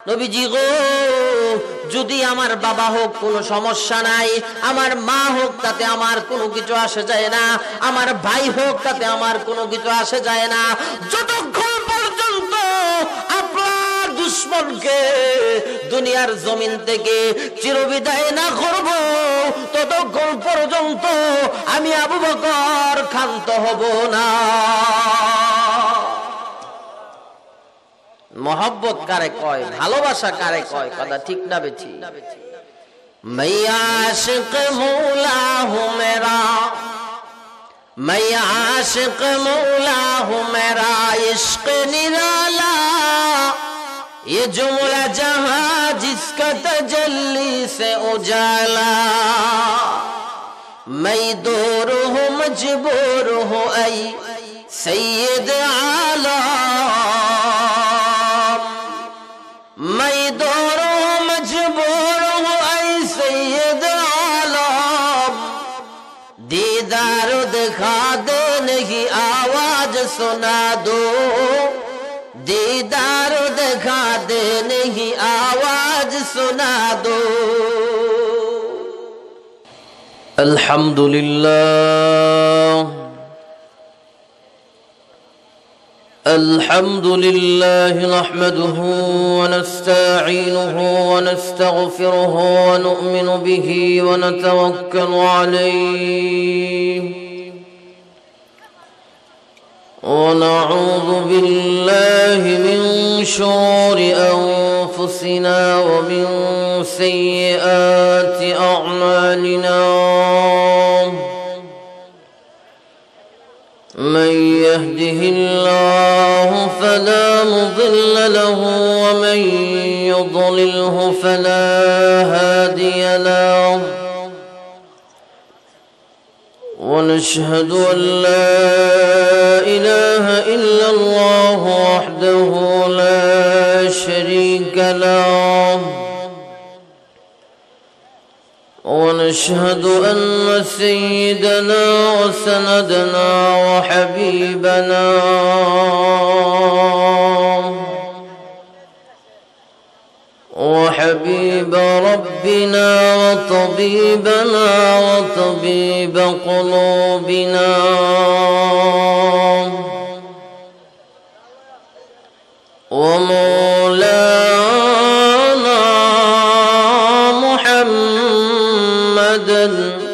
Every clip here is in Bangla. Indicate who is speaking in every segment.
Speaker 1: নবীজি গো, যদি আমার বাবা হোক কোনো সমস্যা নাই, আমার মা হোক তাতে আমার কোনো কিছু আসে যায় না, আমার ভাই হোক তাতে আমার কোনো কিছু আসে যায় না, যতক্ষণ পর্যন্ত আপনার দুশমনকে দুনিয়ার জমিন থেকে চিরবিদায় না করব, ততক্ষণ পর্যন্ত আমি আবু বকর ক্ষান্ত হব না। मोहब्बत कारे कय, भालोबासा कारे कय, कथा ठीक ना बेठी? मैं आशिक मौला हूँ मेरा, मैं आशिक मौला हूँ मेरा, इश्क निराला ये जुमला जहां जिसका तजल्ली से उजाला, मैं दूर हूँ मजबूर हूँ ऐ सैयद आला, मैं दूर हूँ मजबूर हूँ ऐ सैयद आलम, दीदार दिखा देने की आवाज सुना दो, दीदार दिखा देने की आवाज सुना दो। अल्हम्दुलिल्लाह, الحمد لله نحمده ونستعينه ونستغفره ونؤمن به ونتوكل عليه، ونعوذ بالله من شرور أنفسنا ومن سيئات أعمالنا، من يهده الله فلا مضل له ومن يضلله فلا هادي له، ونشهد أن لا إله إلا الله وحده لا شريك له، ونشهد أن سيدنا وسندنا وحبيبنا وحبيب ربنا وطبيبنا وطبيب قلوبنا ومولانا محمدا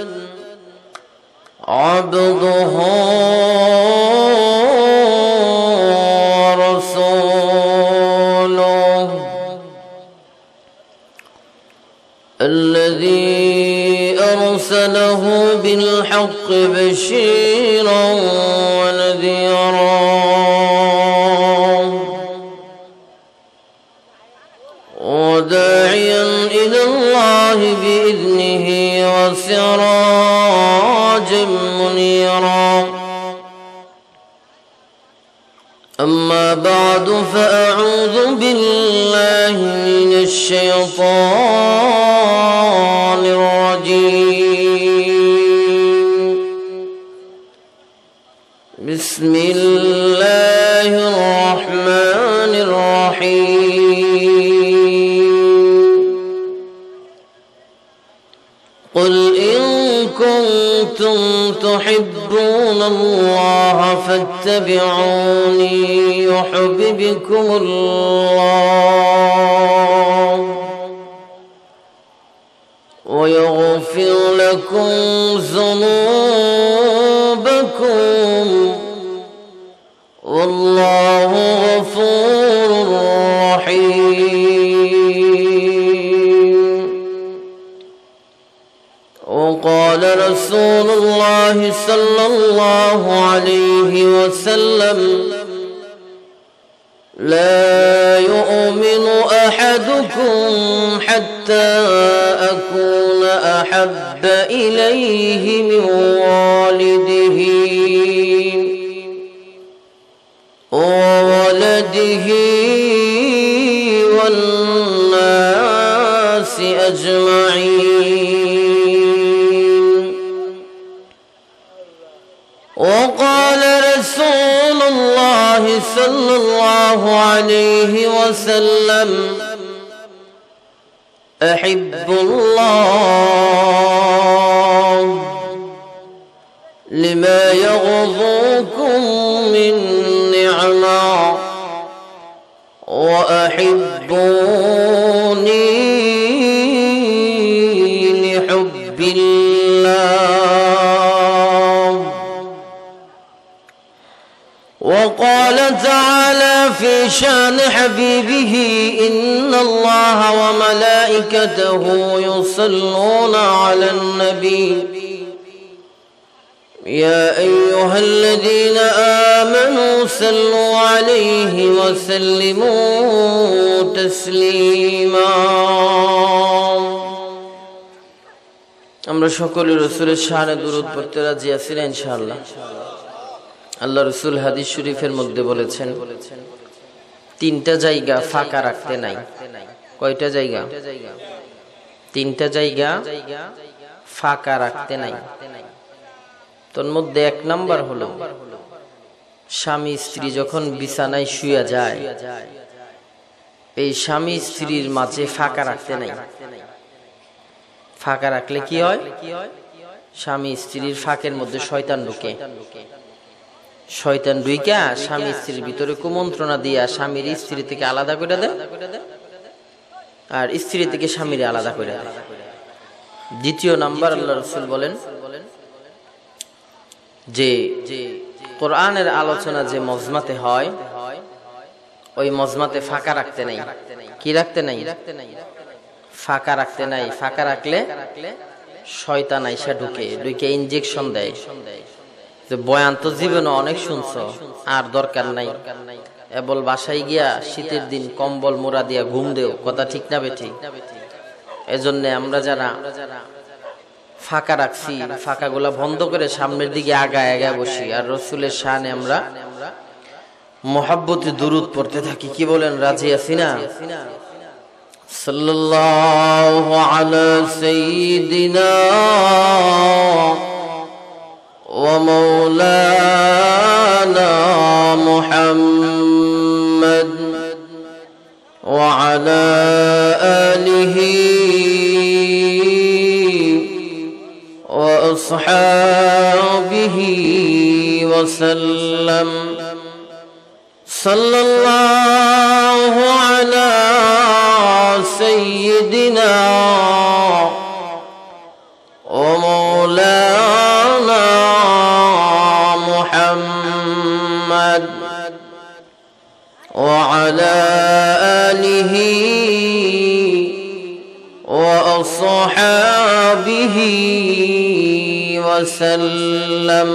Speaker 1: عبده ورسوله الذي أرسله بالحق بشيرا ونذيرا وداعيا إلى الله بإذنه وسراجا منيرا، أما بعد فأعوذ بالله من الشيطان الرجيم، بسم الله الرحمن الرحيم، قل إن كنتم تحبون الله فاتبعوني يحببكم الله ويغفر لكم ذنوبكم والله غفور رحيم. وقال رسول الله صلى الله عليه وسلم لا يؤمن أحدكم حتى أكون أحب إليه من والده وولده والناس أجمعين. وقال رسول الله صلى الله عليه وسلم আহিব্বুল্লাহ লিমা ইয়াগযুকুম মিন নি'মা ওয়া আহিব্বুনি লিহুব্বিল্লাহ। وقال تعالى في شان حبيبه إن الله وملائكته يصلون على النبي يا أيها الذين آمنوا صلوا عليه وسلموا تسليما। আমরা সকলে রাসূলের শানে দুরূদ পড়তে রাজি আছি না ইনশাআল্লাহ? আল্লাহ রাসূল হাদিস শরীফের মধ্যে বলেছেন তিনটা জায়গা ফাঁকা রাখতে নাই। কয়টা জায়গা? তিনটা জায়গা ফাঁকা রাখতে নাই। তোর মধ্যে এক নাম্বার হলো স্বামী স্ত্রী যখন বিছানায় শুয়ে যায়, এই স্বামী স্ত্রীর মাঝে ফাঁকা রাখতে নাই। ফাঁকা রাখলে কি হয়? স্বামী স্ত্রীর ফাঁকের মধ্যে শয়তান ঢুকে। শয়তান ঢুইকা স্বামী স্ত্রীর ভিতরে কুমন্ত্রণা দিয়া স্বামীর স্ত্রী থেকে আলাদা করে দেয়, আর স্ত্রী থেকে স্বামীর আলাদা করে দেয়। দ্বিতীয় নাম্বার, আল্লাহ রাসূল বলেন যে কোরআনের আলোচনা যে মজমাতে হয়, ওই মজমাতে ফাঁকা রাখতে নাই। কি রাখতে নাই? ফাঁকা রাখতে নাই। ফাঁকা রাখলে শয়তান আইসা ঢুকে ইনজেকশন দেয় যে বয়ান তো জীবনে অনেক শুনছো, আর দরকার নাই, এবল বাসায় গিয়া শীতের দিন কম্বল মোড়া দিয়া ঘুম দেও। কথা ঠিক না বেঠিক? এজন্য আমরা যারা ফাঁকা রাখছি, ফাঁকা গুলা বন্ধ করে সামনের দিকে আগায় বসি, আর রাসূলের শানে আমরা মুহাব্বতে দুরূদ পড়তে থাকি। কি বলেন, রাজি আছি না? সাল্লাল্লাহু আলা সাইয়্যিদিনা ওয়া মাওলানা মুহাম্মদ ওয়া আলা আলিহি ওয়া আসহাবিহি ওয়া সাল্লাম। সাল্লাল্লাহু আলা সাইয়্যিদিনা ওয়া মাওলানা মুহাম্মদ ওয়া আলা আলিহি ওয়া আসহাবিহি ওয়া সাল্লাম।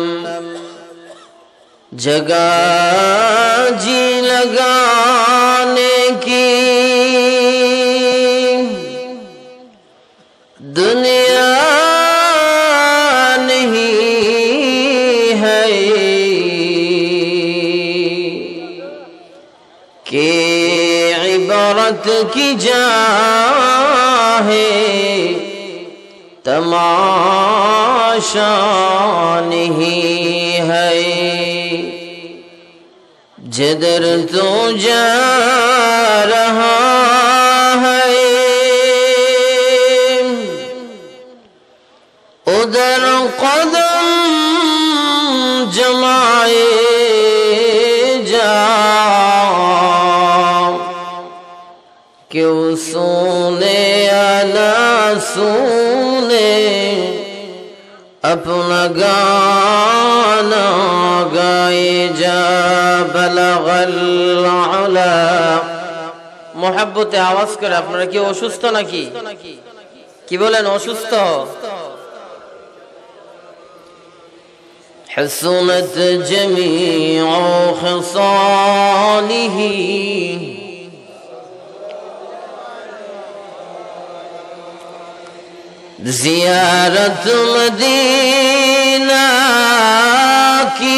Speaker 1: जगह जी लगाने की दुनिया नहीं है कि इबारत की जा है तमाशा नहीं है। जिधर तू जा रहा है उधर कदम जमाए जा, क्यों सुने या ना सुने अपना गाना गाए जा। बलगल आला। मोहब्बते आवाज करे। আপনারা কি অসুস্থ নাকি? কি বলেন, অসুস্থ? حسنت جميع خصاله जियारत मदीना की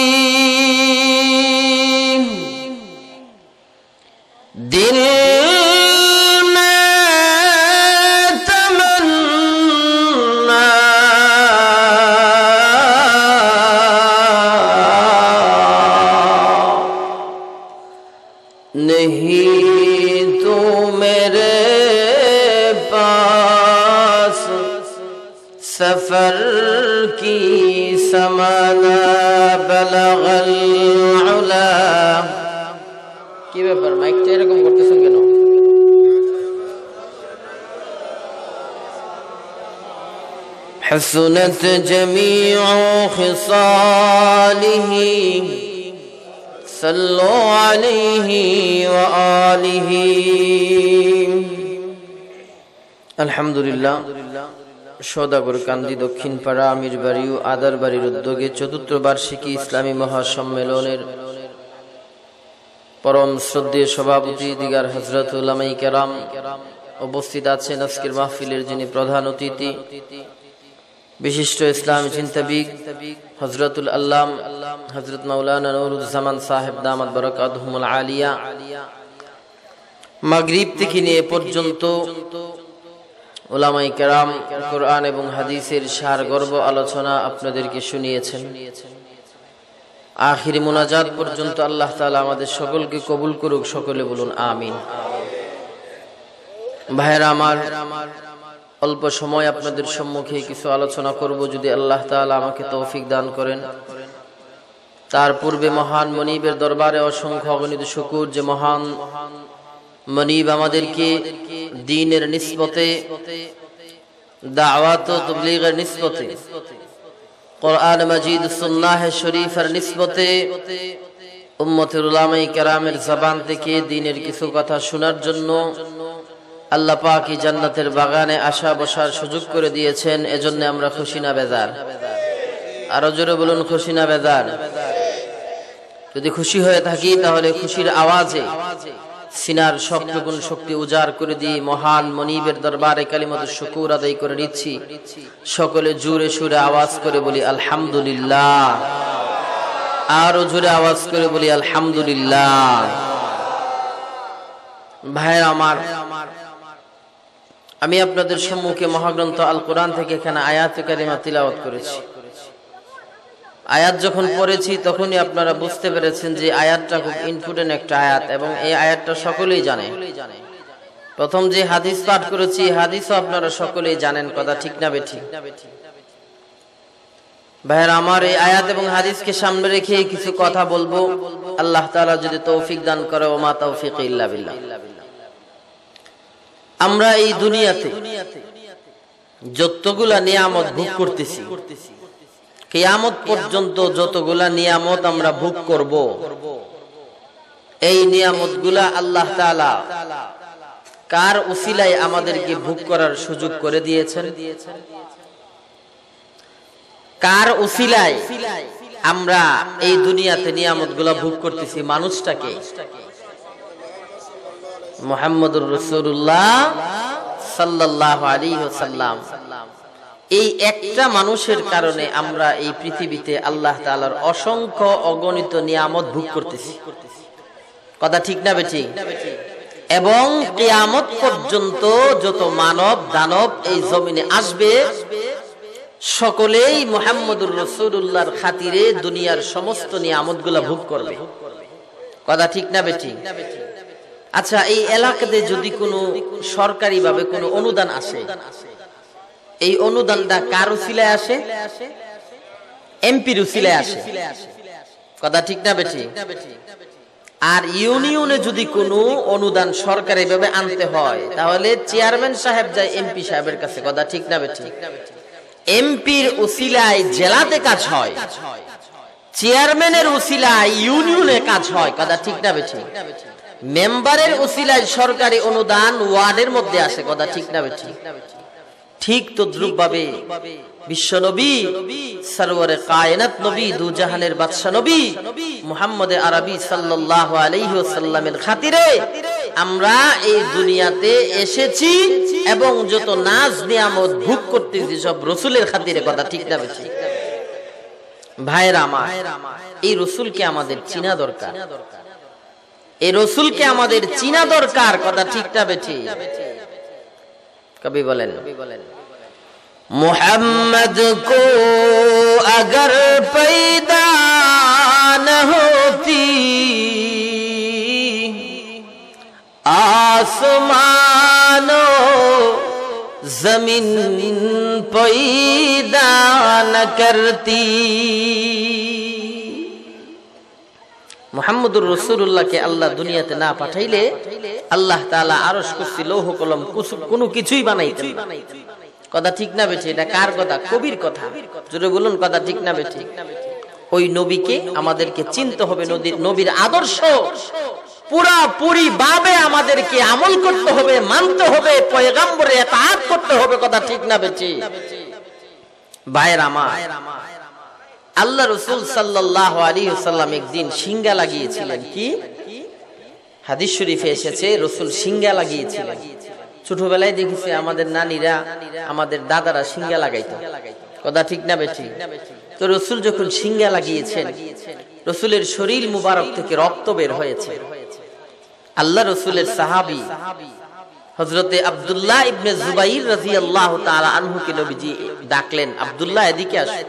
Speaker 1: दिल में तमन्ना नहीं तो मेरे सफर की समाना बलगल उला কি ব্যাপার মাইকটা এরকম করতেছেন কেন حسنت جميع خصاله صلوا عليه وآله الحمد لله সওদাগর কান্দি দক্ষিণ পাড়া আমিরবাড়ি ও আদারবাড়ির উদ্যোগে চতুর্থ বার্ষিকী ইসলামী মহাসম্মেলনের পরম শ্রদ্ধেয় সভাপতি দিগার হযরত উলামায়ে কেরাম উপস্থিত আছেন আজকের মাহফিলের যিনি প্রধান অতিথি বিশিষ্ট ইসলামী চিন্তাবিদ হযরতুল আল্লাম হযরত মাওলানা নুরুজ্জামান সাহেব দামাত বারাকাতুহুমুল আলিয়া মাগরিব থেকে নিয়ে পর্যন্ত উলামায়ে কেরাম কোরআন এবং হাদিসের সারগর্ভ আলোচনা আপনাদেরকে শুনিয়েছেন আখিরি মুনাজাত পর্যন্ত আল্লাহ তাআলা আমাদের সকলকে কবুল করুক সকলে বলুন আমিন ভাইরা আমার অল্প সময় আপনাদের সম্মুখে কিছু আলোচনা করব যদি আল্লাহ তাআলা আমাকে তৌফিক দান করেন তার পূর্বে মহান মনিবের দরবারে অসংখ্য অগণিত শুকর যে মহান মনিব আমাদেরকে দ্বীনের নিসবতে দাওয়াত ও তাবলীগের নিসবতে কোরআন মাজিদ সুন্নাহ শরীফের নিসবতে উম্মতের উলামায়ে কেরামের জবান থেকে দ্বীনের কিছু কথা শোনার জন্য আল্লাহ পাক এই জান্নাতের বাগানে আসা বসার সুযোগ করে দিয়েছেন এজন্য আমরা খুশি না বেজার আরো জোরে বলুন খুশি না বেজার যদি খুশি হয়ে থাকি তাহলে খুশির আওয়াজে সিনার সবটুকুন শক্তি উজাড় করে দিয়ে মহান মনিবের দরবারে কালিমাতুশ শুকর আদায় করে নিচ্ছি সকলে জোরে সুরে আওয়াজ করে বলি আলহামদুলিল্লাহ আরো জোরে আওয়াজ করে বলি আলহামদুলিল্লাহ ভাইরা আমার আমি আপনাদের সম্মুখে মহাগ্রন্থ আল কোরআন থেকে এখানে আয়াতে কারিমা তিলাওয়াত করেছি আয়াত যখন পড়েছি তখনই আপনারা বুঝতে পেরেছেন যে আয়াতটা খুব ইম্পর্টেন্ট একটা আয়াত এবং এই আয়াতটা সকলেই জানে প্রথম যে হাদিস পাঠ করেছি হাদিসও আপনারা সকলেই জানেন কথা ঠিক না বেঠিক ভাইরা আমার এই আয়াত এবং হাদিসকে সামনে রেখে কিছু কথা বলবো আল্লাহ তাআলা যদি তৌফিক দান করে ওয়া মা তাওফীক ইল্লা বিল্লাহ আমরা এই দুনিয়াতে যতগুলা নিয়ামত ভোগ করতেছি কিয়ামত পর্যন্ত যতগুলা নিয়ামত আমরা ভোগ করব এই নিয়ামতগুলা আল্লাহ তাআলা কার উসিলায় আমাদেরকে ভোগ করার সুযোগ করে দিয়েছেন কার উসিলায় আমরা এই দুনিয়াতে নিয়ামতগুলা ভোগ করতেছি মানুষটাকে মুহাম্মদুর রাসূলুল্লাহ সাল্লাল্লাহু আলাইহি ওয়াসাল্লাম এই একটা মানুষের কারণে আমরা এই পৃথিবীতে আল্লাহ তাআলার অসংখ্য অগণিত নিয়ামত ভোগ করতেছি কথা ঠিক না বেঠিক এবং কিয়ামত পর্যন্ত যত মানব দানব এই জমিনে আসবে সকলেই মুহাম্মদুর রাসূলুল্লাহর খাতিরে দুনিয়ার সমস্ত নিয়ামতগুলো ভোগ করবে কথা ঠিক না বেঠিক আচ্ছা এই এলাকাতে যদি কোনো সরকারি ভাবে কোনো অনুদান আসে এই অনুদানটা কার উসিলায় আসে এমপির উসিলায় আসে কথা ঠিক না বেঠিক আর ইউনিয়নে যদি কোনো অনুদান সরকারি ভাবে আনতে হয় তাহলে চেয়ারম্যান সাহেব যায় এমপি সাহেবের কাছে কথা ঠিক না বেঠিক এমপির উসিলায় জেলাতে কাজ হয় চেয়ারম্যানের উসিলায় ইউনিয়নে কাজ হয় কথা ঠিক না বেঠিক মেম্বারের উসিলায় সরকারি অনুদান ওয়ার্ডের মধ্যে আসে কথা ঠিক না বেঠিক ঠিক তদ্রুপ ভাবে বিশ্ব নবী সরওয়ারে কায়নাত নবী দু জাহানের বাদশা নবী মুহাম্মদ আরবি সাল্লাল্লাহু আলাইহি ওয়াসাল্লামের খাতিরে আমরা এই দুনিয়াতে এসেছি এবং যত নাজ নিয়ামত ভোগ করতেছি সব রাসূলের খাতিরে কথা ঠিক না বেঠিক ভাইরা আমার এই রাসূলকে আমাদের চিনা দরকার এই রাসূলকে আমাদের চিনা দরকার কথা ঠিক না বেঠিক कभी बोलें मोहम्मद को अगर पैदा न होती आसमानों जमीन पैदा न करती। মুহাম্মদুর রাসূলুল্লাহকে আল্লাহ দুনিয়াতে না পাঠাইলে আল্লাহ তাআলা আরশ কুরসি লৌহ কলম কোনো কিছুই বানাইতেন না। কথা ঠিক না বেঠি? এটা কার কথা? কবির কথা। জোরে বলুন কথা ঠিক না বেঠি? ওই নবীকে আমাদেরকে চিনতে হবে, নবীর আদর্শ পুরাপুরি ভাবে আমাদেরকে আমল করতে হবে, মানতে হবে, পয়গম্বরের ইতাআত করতে হবে। কথা ঠিক না বেঠি? ভাইয়ের আমার, আল্লাহ রাসূল সাল্লাল্লাহু আলাইহি ওয়াসাল্লাম একদিন সিংহা লাগিয়েছিলেন। কি হাদিস শরীফে এসেছে, রাসূল সিংহা লাগিয়েছিলেন। ছোটবেলায় দেখেছি আমাদের নানীরা, আমাদের দাদারা সিংহা লাগাইতো। কথা ঠিক না বেঠি? তো রাসূল যখন সিংহা লাগিয়েছেন, রাসূলের শরীর মুবারক থেকে রক্ত বের হয়েছে। আল্লাহ রাসূলের সাহাবী হযরতে আব্দুল্লাহ ইবনে জুবাইর রাদিয়াল্লাহু তাআলা আনহুকে নবীজি ডাকলেন, আব্দুল্লাহ এদিকে আসো।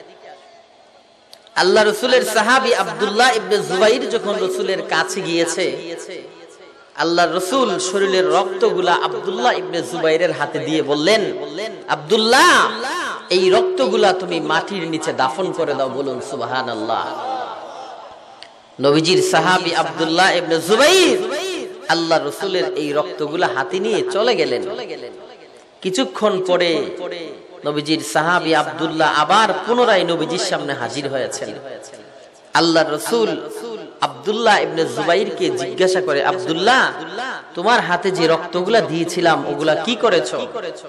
Speaker 1: আল্লাহ রাসূলের সাহাবী আব্দুল্লাহ ইবনে জুবাইর যখন রাসূলের কাছে গিয়েছে, আল্লাহ রাসূল শরীরের রক্তগুলা আব্দুল্লাহ ইবনে জুবাইরের হাতে দিয়ে বললেন, আব্দুল্লাহ এই রক্তগুলা তুমি মাটির নিচে দাফন করে দাও। বলুন সুবহানাল্লাহ। নবীজির সাহাবী আব্দুল্লাহ ইবনে জুবাইর আল্লাহ রাসূলের এই রক্তগুলা হাতে নিয়ে চলে গেলেন। কিছুক্ষণ পরে নবীজির সাহাবী আব্দুল্লাহ আবার পুনরায় নবীজির সামনে হাজির হয়েছেন। আল্লাহ রাসূল আব্দুল্লাহ ইবনে জুবাইরকে জিজ্ঞাসা করে, আব্দুল্লাহ তোমার হাতে যে রক্তগুলা দিয়েছিলাম ওগুলা কি করেছো?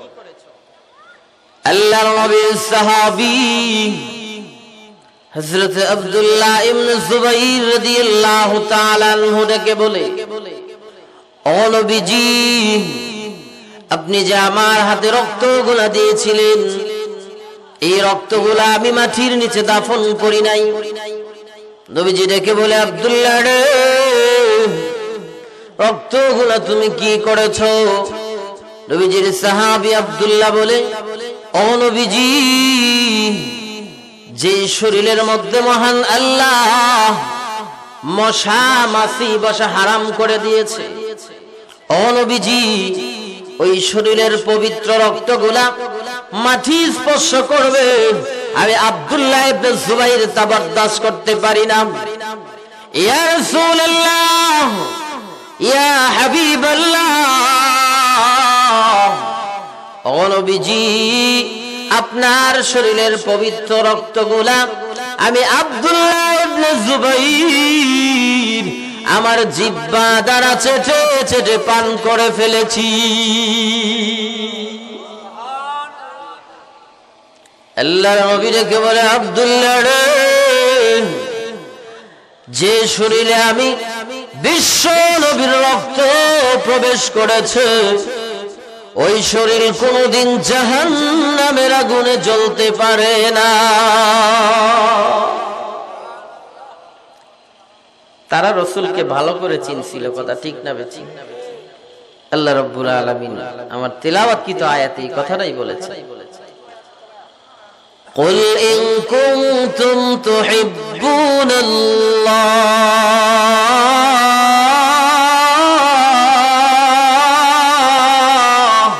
Speaker 1: আল্লাহর নবীর সাহাবী হযরত আব্দুল্লাহ ইবনে জুবাইর রাদিয়াল্লাহু তাআলা আনহু ডেকে বলে, ও নবীজি আপনি যে আমার হাতে রক্তগুলা দিয়েছিলেন, এই রক্তগুলা আমি মাটির নিচে দাফন করি নাই। নবীজি ডেকে বলে, আব্দুল্লাহ রে রক্তগুলা তুমি কি করেছো? নবীজির সাহাবী আব্দুল্লাহ বলে, ও নবীজি যে শরীরের মধ্যে মহান আল্লাহ মশা মাছি বসা হারাম করে দিয়েছে, ও নবীজি ওই শরীরের পবিত্র রক্তগুলা মাটি স্পর্শ করবে আমি আব্দুল্লাহ ইবনে জুবাইর তা বরদাস্ত করতে পারি না। ইয়া রাসূলুল্লাহ, ইয়া হাবিবাল্লাহ, ও নবীজি আপনার শরীরের পবিত্র রক্তগুলা আমি আব্দুল্লাহ ইবনে জুবাইর আমার জিহ্বা দ্বারা চেটে চেটে পান করে ফেলেছি। আল্লাহর নবী ডেকে বলে, আব্দুল্লাহ রে যে শরীরে আমি বিশ্ব নবীর রক্ত প্রবেশ করেছে ওই শরীর কোনদিন জাহান্নামের আগুনে জ্বলতে পারে না। তারা রাসূলকে ভালো করে চিনছিল। কথা ঠিক না বেঠিক? আল্লাহ রাব্বুল আলামিন আমার তিলাওয়াতকৃত আয়াতে এই কথাটাই বলেছে, কুল ইন কুনতুম তুহিব্বুনাল্লাহ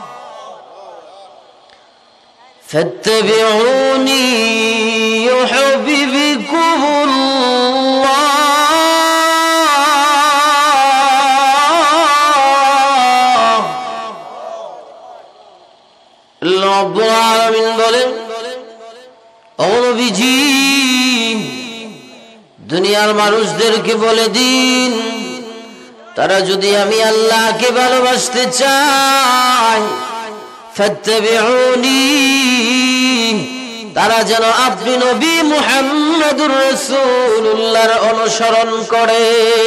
Speaker 1: ফাত্তাবিউনি ইউহিব্বুকুমুল্লাহ। রব্বুল আলামিন বলেন, ও নবীজি দুনিয়ার মানুষদেরকে বলে দিন তারা যদি আমি আল্লাহকে ভালোবাসতে চায় ফাত্তাবিউনি তারা যেন আপনি নবী মুহাম্মদুর রাসূলুল্লাহর অনুসরণ করে।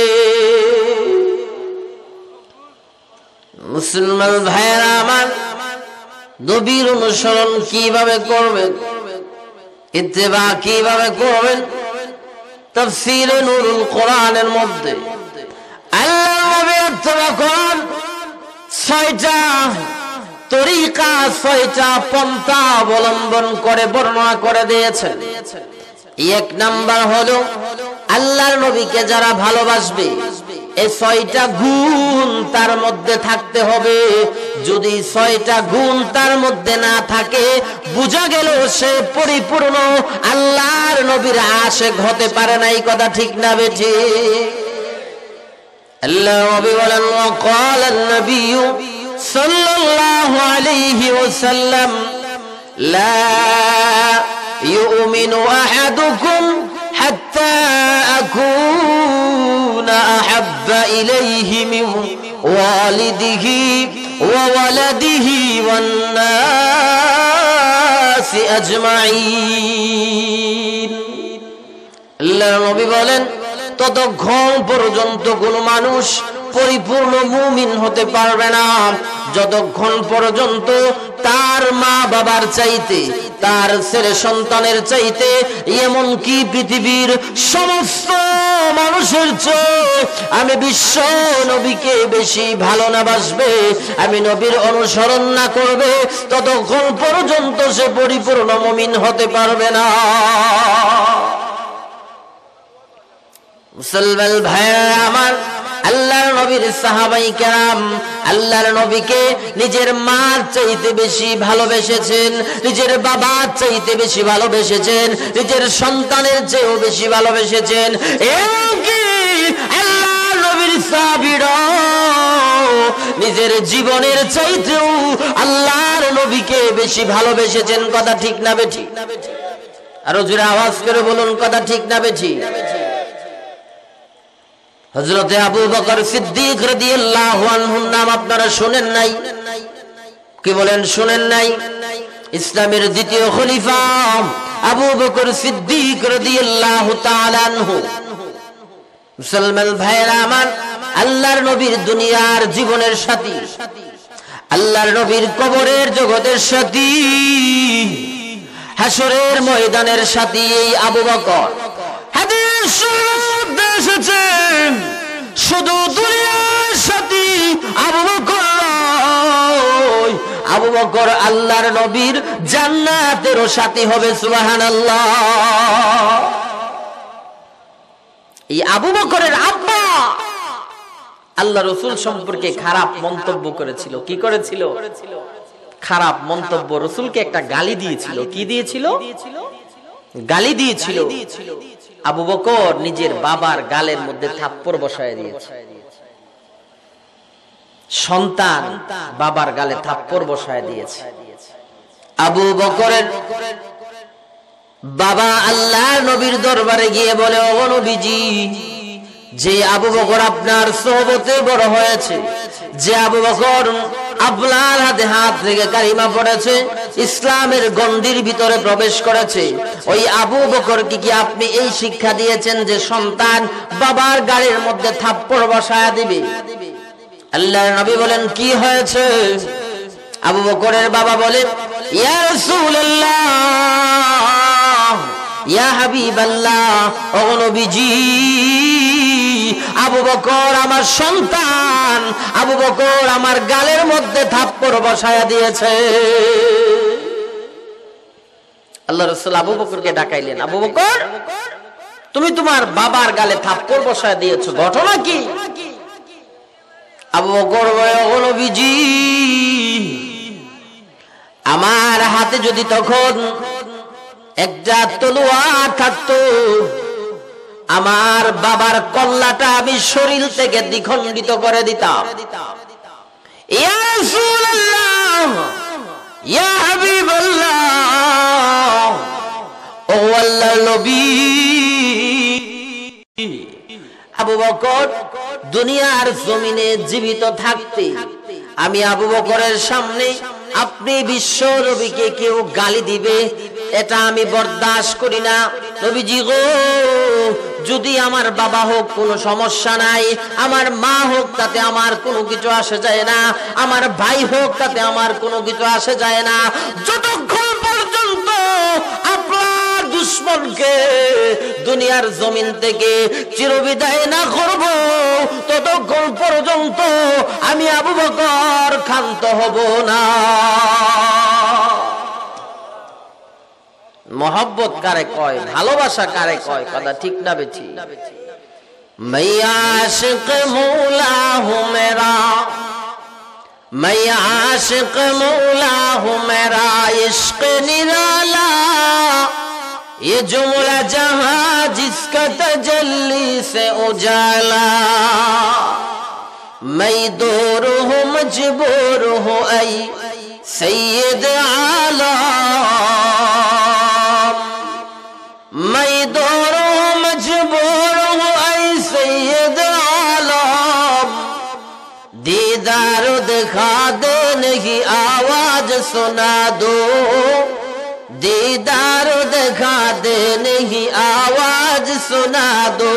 Speaker 1: মুসলমান ভাইরা আমার, নবীর অনুসরণ কিভাবে করবেন, ইত্তেবা কিভাবে করবেন? তাফসীরে নূরুল কোরআনের মধ্যে আল্লাহ নবী ইত্তেবা করেন 6টা তরিকা, 6টা পন্থা অবলম্বন করে বর্ণনা করে দিয়েছেন। এক নাম্বার হলো আল্লাহর নবীকে যারা ভালোবাসবে এই 6টা গুণ তার মধ্যে থাকতে হবে, যদি 6টা গুণ তার মধ্যে না থাকে বুঝা গেল সে পরিপূর্ণ আল্লাহর নবীর আশিক হতে পারে না। এই কথা ঠিক না বেঠিক? আল্লাহ নবী বলেন وقال النبي صلى الله عليه وسلم لا يؤمن أحدكم حتى أكون أحب إليه من والده وولده والناس أجمعين। আল্লাহ নবী বলেন ততক্ষণ পর্যন্ত কোন মানুষ পরিপূর্ণ মুমিন হতে পারবে না যতক্ষণ পর্যন্ত তার মা বাবার চাইতে, তার ছেলে সন্তানের চাইতে, এমনকি পৃথিবীর সমস্ত মানুষের চেয়ে আমি বিশ্ব নবীকে বেশি ভালো না বাসবে, আমি নবীর অনুসরণ না করবে, ততক্ষণ পর্যন্ত সে পরিপূর্ণ মুমিন হতে পারবে না। মুসলমান ভাইরা আমার, আল্লাহর নবীর সাহাবাই কেরাম আল্লাহর নবীকে নিজের মার চাইতে বেশি ভালোবেসেছেন, নিজের বাবার চাইতে বেশি ভালোবেসেছেন, নিজের সন্তানের চেয়েও বেশি ভালোবেসেছেন। এমনকি আল্লাহর নবীর সাহাবীরা নিজের জীবনের চাইতেও আল্লাহর নবীকে বেশি ভালোবেসেছেন। কথা ঠিক না বেঠিক? আরো জোরে আওয়াজ করে বলুন, কথা ঠিক না বেঠিক? হযরতে আবু বকর সিদ্দিক রাদিয়াল্লাহু আনহুর নাম আপনারা শুনেন নাই? কি বলেন, শুনেন নাই? ইসলামের দ্বিতীয় খলিফা আবু বকর সিদ্দিক রাদিয়াল্লাহু তাআলা আনহু। মুসলমান ভাইরা আমার, আল্লাহর নবীর দুনিয়ার জীবনের সাথী, আল্লাহর নবীর কবরের জগতের সাথী, হাসরের ময়দানের সাথী এই আবু বকর। হাদিস এসেছে শুধু দুনিয়ার সাথী আবু বকর নয়, আবু বকর আল্লাহর নবীর জান্নাতেরও সাথী হবে। সুবহানাল্লাহ। এই আবু বকরের আব্বা আল্লাহ রাসূল সম্পর্কে খারাপ মন্তব্য করেছিল। কি করেছিল? খারাপ মন্তব্য। রাসূলকে একটা গালি দিয়েছিল। কি দিয়েছিল? গালি দিয়েছিল। আবু বকর নিজের বাবার গালের মধ্যে থাপ্পড় বসায় দিয়েছে। সন্তান বাবার গালে থাপ্পড় বসায় দিয়েছে। আবু বকরের বাবা আল্লাহর নবীর দরবারে গিয়ে বলে, ও নবীজি, যে আবু বকর আপনার সোহবতে বড় হয়েছে, যে আবু বকর আপনার হাতে হাত রেখে কালিমা পড়েছে, ইসলামের গণ্ডির ভিতরে প্রবেশ করেছে, ওই আবু বকরকে কি আপনি এই শিক্ষা দিয়েছেন যে সন্তান বাবার গালের মধ্যে থাপ্পড় বসায়া দিবে? আল্লাহর নবী বলেন, কি হয়েছে? আবু বকরের বাবা বলে, ইয়া রাসূলুল্লাহ, ইয়া হাবিবাল্লাহ, ও নবীজি, আবু বকর আমার সন্তান, আবু বকর আমার গালের মধ্যে থাপ্পড় বসায়া দিয়েছে। আল্লাহ রাসূল আবু বকরকে ডাকাইলেন, আবু বকর, তুমি তোমার বাবার গালে থাপ্পড় বসায়া দিয়েছো, ঘটনা কি? আবু বকর বলে, ও নবীজি, আমার হাতে যদি তখন একটা তলোয়ার থাকতো, আমার বাবার কল্লাটা আমি শরীর থেকে দ্বিখণ্ডিত করে দিতাম। ইয়া রাসূলুল্লাহ, ইয়া হাবিবাল্লাহ, ও আল্লাহর নবী। আবু বকর দুনিয়ার জমিনে জীবিত থাকতে আমি আবু বকরের সামনে আপনি বিশ্ব নবীকে কেউ গালি দিবে, এটা আমি বরদাস্ত করি না। নবীজি গো, যদি আমার বাবা হোক কোনো সমস্যা নাই, আমার মা হোক তাতে আমার কোনো কিছু আসে যায় না, আমার ভাই হোক তাতে আমার কোনো কিছু আসে যায় না, যতক্ষণ পর্যন্ত আপনার দুশমনকে দুনিয়ার জমিন থেকে চিরবিদায় না করব, ততক্ষণ পর্যন্ত আমি আবু বকর ক্ষান্ত হব না। मोहब्बत कारे कय, भालोबासा कारे कय, कदा ठीक ना बेठी? मैं आशिक मौला हूँ मेरा, मैं आशिक मौला हूँ मेरा इश्क निराला ये जुमला जहां जिसका तजल्ली से उजाला मैं दूर हूँ मजबूर हूँ ऐ सैयद आलम मैं दूर हूँ मजबूर हूँ ऐ सैयद आलम दीदार दिखा दे नहीं आवाज सुना दो दीदार दिखा दे नहीं आवाज सुना दो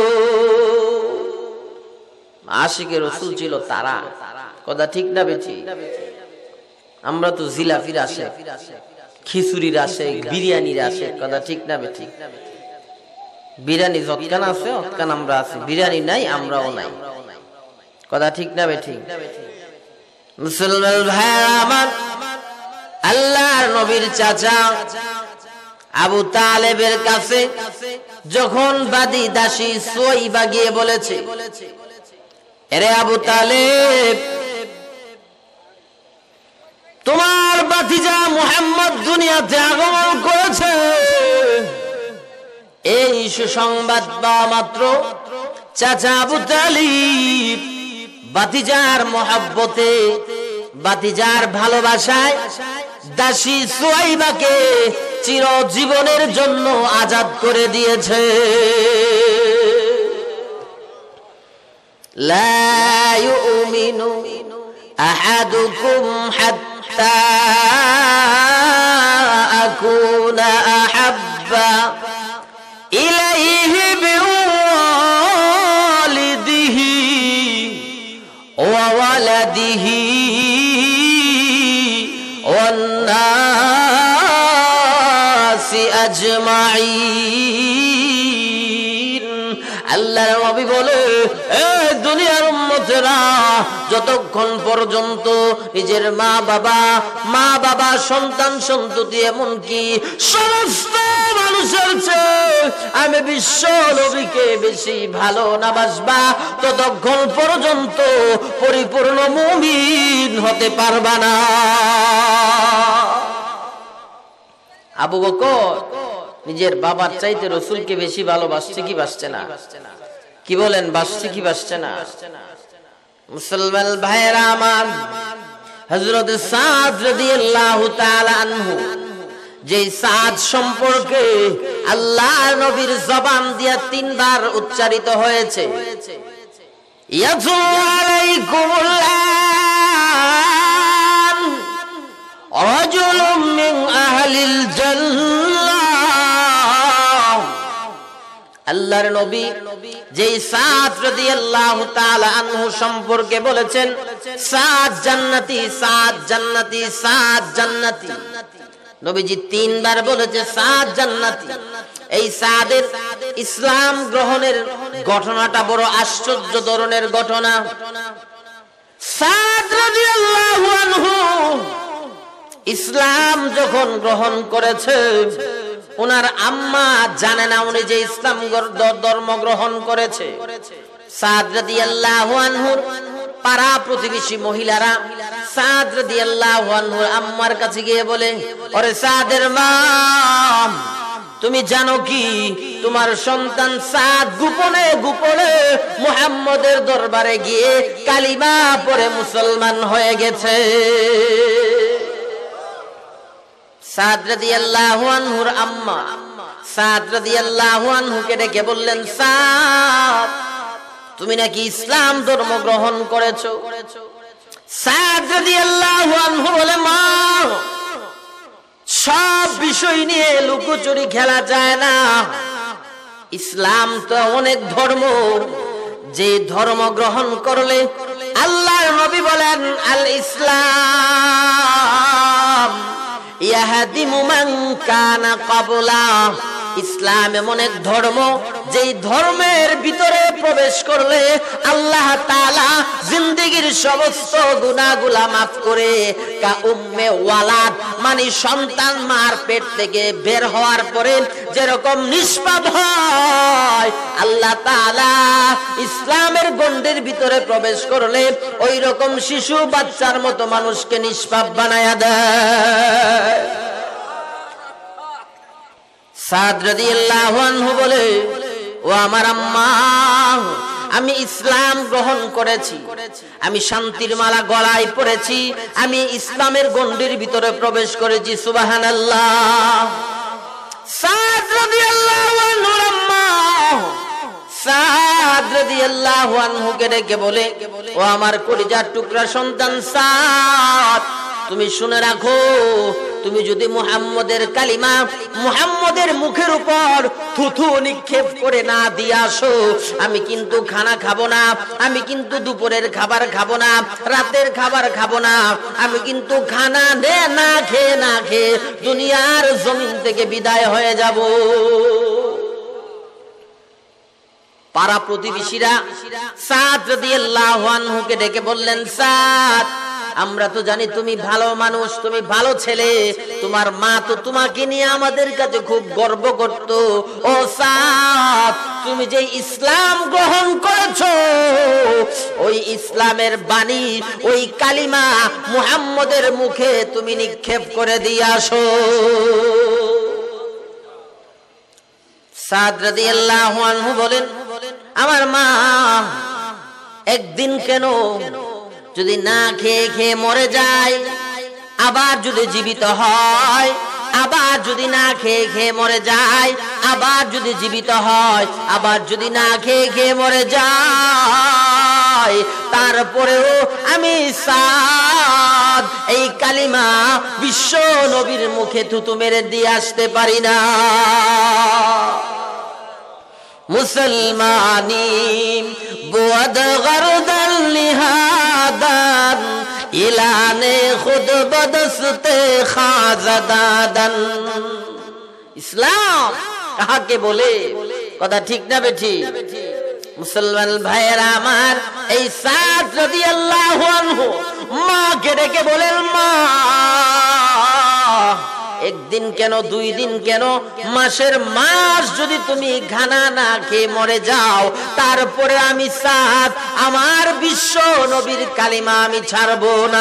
Speaker 1: आशिके रसूल छिलो तारा कथा ठीक ना बेठी আমরা তো জিলাপির আশিক খিচুড়ির আশিক বিরিয়ানির আশিক কথা ঠিক না বেঠি বিরিয়ানি যতখান আছে ততখান আমরা আছি বিরিয়ানি নাই আমরাও নাই কথা ঠিক না বেঠি মুসলমান ভাইরা আমার আল্লাহর নবীর চাচা আবু তালেবের কাছে যখন বাদী দাসী সুয়াইবা গিয়ে বলেছে আরে আবু তালেব তোমার ভাতিজা মুহাম্মদ দুনিয়াতে আগমন করেছে এই সুসংবাদ পাওয়া মাত্র চাচা আবু তালিব ভাতিজার মহব্বতে ভাতিজার ভালোবাসায় দাসী সুয়াইবাকে চিরজীবনের জন্য আজাদ করে দিয়েছে লা ইউমিনু আহাদুকুম হাত্তা আকুনা আহাব্বা ইলাইহি বিওয়ালিদিহি ওয়া ওয়ালাদিহি ওয়ান নাসি আজমাইন আল্লাহর নবী বলে এ দুনিয়ার উম্মতেরা যতক্ষণ পর্যন্ত নিজের মা বাবা সন্তান সন্ততি এমনকি সমস্ত মানুষের চেয়ে আমি বিশ্ব নবীকে বেশি ভালো না বাসবা ততক্ষণ পর্যন্ত পরিপূর্ণ মুমিন হতে পারবা না আবু বকর নিজের বাবার চাইতে রাসূলকে বেশি ভালোবাসছে কি বাসছে না কি বলেন বাসছে কি বাসছে না মুসলমান ভাইরা আমার হযরত সাদ রাদিয়াল্লাহু তাআলা আনহু যে সাদ সম্পর্কে আল্লাহর নবীর জবান দিয়া তিনবার উচ্চারিত হয়েছে ইয়াতু আলাইকুমুল্লাহ রাজুলুম মিন আহলিল জান্নাহ আল্লাহর নবী যেই সাদ রাদিয়াল্লাহু তাআলা আনহু সম্পর্কে বলেছেন সাদ জান্নাতি সাদ জান্নাতি সাদ জান্নাতি নবীজি তিনবার বলেছে সাদ জান্নাতি এই সাদের ইসলাম গ্রহণের ঘটনাটা বড় আশ্চর্য ধরনের ঘটনা সাদ রাদিয়াল্লাহু আনহু ইসলাম যখন গ্রহণ করেছে ওনার আম্মা জানে না উনি যে ইসলাম ধর্ম গ্রহণ করেছে সাদ রাদিয়াল্লাহু আনহুর পাড়া প্রতিবেশী মহিলারা সাদ রাদিয়াল্লাহু আনহুর আম্মার কাছে গিয়ে বলে ওরে সাদের মা তুমি জানো কি তোমার সন্তান সাদ গোপনে গোপনে মুহাম্মদের দরবারে গিয়ে কালিমা পড়ে মুসলমান হয়ে গেছে সাদ রাদিয়াল্লাহু আনহুর আম্মা সাদ রাদিয়াল্লাহু আনহুকে ডেকে বললেন সাদ তুমি নাকি ইসলাম ধর্ম গ্রহণ করেছো সাদ রাদিয়াল্লাহু আনহু বলে মা সব বিষয় নিয়ে লুকোচুরি খেলা যায় না ইসলাম তো অনেক ধর্ম যে ধর্ম গ্রহণ করলে আল্লাহর নবী বলেন আল ইসলাম ইয়াহদিমু মান কানা ক্বাবলা ইসলাম এমন এক ধর্ম, যেই ধর্মের ভিতরে প্রবেশ করলে আল্লাহ তাআলা জিন্দেগীর সমস্ত গুনাহগুলা মাফ করে, কা উম্মে ওয়ালাদ মানে সন্তান মার পেট থেকে বের হওয়ার পরে যেরকম নিষ্পাপ হয়, আল্লাহ তাআলা ইসলামের গণ্ডের ভিতরে প্রবেশ করলে ওই রকম শিশু বাচ্চার মতো মানুষকে নিষ্পাপ বানায়া দেয়। সাদ রাদিয়াল্লাহু আনহু বলে, ও আমার আম্মা, আমি ইসলাম গ্রহণ করেছি, আমি শান্তির মালা গলায় পড়েছি, আমি ইসলামের গণ্ডির ভিতরে প্রবেশ করেছি। সুবহানাল্লাহ। সাদ রাদিয়াল্লাহু আনহুর আম্মা সাদ রাদিয়াল্লাহু আনহুকে ডেকে বলে, ও আমার কলিজার টুকরা সন্তান সাদ, তুমি শুনে রাখো, তুমি যদি মুহাম্মদের কালিমা মুহাম্মদের মুখের উপর থুথু নিক্ষেপ করে না দিয়ে আসো, আমি কিন্তু খানা খাবো না, আমি কিন্তু দুপুরের খাবার খাবো না, রাতের খাবার খাবো না, আমি কিন্তু খানা না খেয়ে দুনিয়ার জমিন থেকে বিদায় হয়ে যাব। পাড়া প্রতিবেশীরা সাদ রাদিয়াল্লাহু আনহুকে ডেকে বললেন, সাদ, আমরা তো জানি তুমি ভালো মানুষ, তুমি ভালো ছেলে, তোমার মা তো তোমাকে নিয়ে আমাদের কাছে খুব গর্ব করত। ও সাদ, তুমি যে ইসলাম গ্রহণ করেছো, ওই ইসলামের বাণী, ওই কালিমা মুহাম্মদের মুখে তুমি নিক্ষেপ করে দিয়ে আসো। সাদ রাদিয়াল্লাহু আনহু বলেন, আমার মা একদিন কেন যদি না খেয়ে মরে যায়, আবার যদি জীবিত হয়, আবার যদি না খেয়ে মরে যায়, আবার যদি জীবিত হয়, আবার যদি না খেয়ে মরে যায়, তারপরেও আমি সাদ এই কালিমা বিশ্ব নবীর মুখে থুতু মেরে দিয়ে আসতে পারি না। মুসলমানি বুয়াদ গরদান লিহাদান ইলানে খুদ বদস্তে খাজাদান। ইসলাম কাকে বলে? কথা ঠিক না বেঠি? মুসলমান ভাইয়েরা আমার, এই সাদ রাদিয়াল্লাহু আনহু মাকে ডেকে বলেন, মা, একদিন কেন, দুই দিন কেন, মাসের মাস যদি তুমি খানা না খেয়ে মরে যাও, তারপরে আমি সাদ আমার বিশ্ব নবীর কালিমা আমি ছাড়বো না।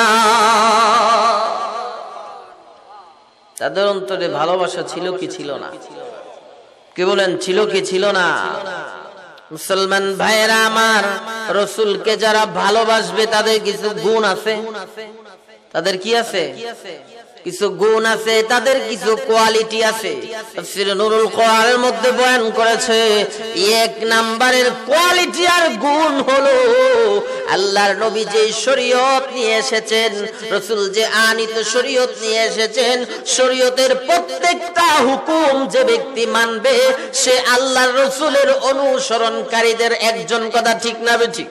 Speaker 1: তাদের অন্তরে ভালোবাসা ছিল কি ছিল না? কে বলেন ছিল কি ছিল না? মুসলমান ভাইয়েরা আমার, রাসূলকে যারা ভালোবাসবে তাদের কিছু গুণ আছে। তাদের কি আছে? কিছু গুণ আছে, তাদের কিছু কোয়ালিটি আছে। তাফসীর নুরুল কোরআনের মধ্যে বয়ান করেছে, এক নাম্বারের কোয়ালিটি আর গুণ হলো, আল্লাহর নবী যে শরীয়ত নিয়ে এসেছেন, রাসূল যে আনিত শরীয়ত নিয়ে এসেছেন, শরীয়তের প্রত্যেকটা হুকুম যে ব্যক্তি মানবে, সে আল্লাহর রাসূলের অনুসরণকারীদের একজন। কথা ঠিক না বেঠিক?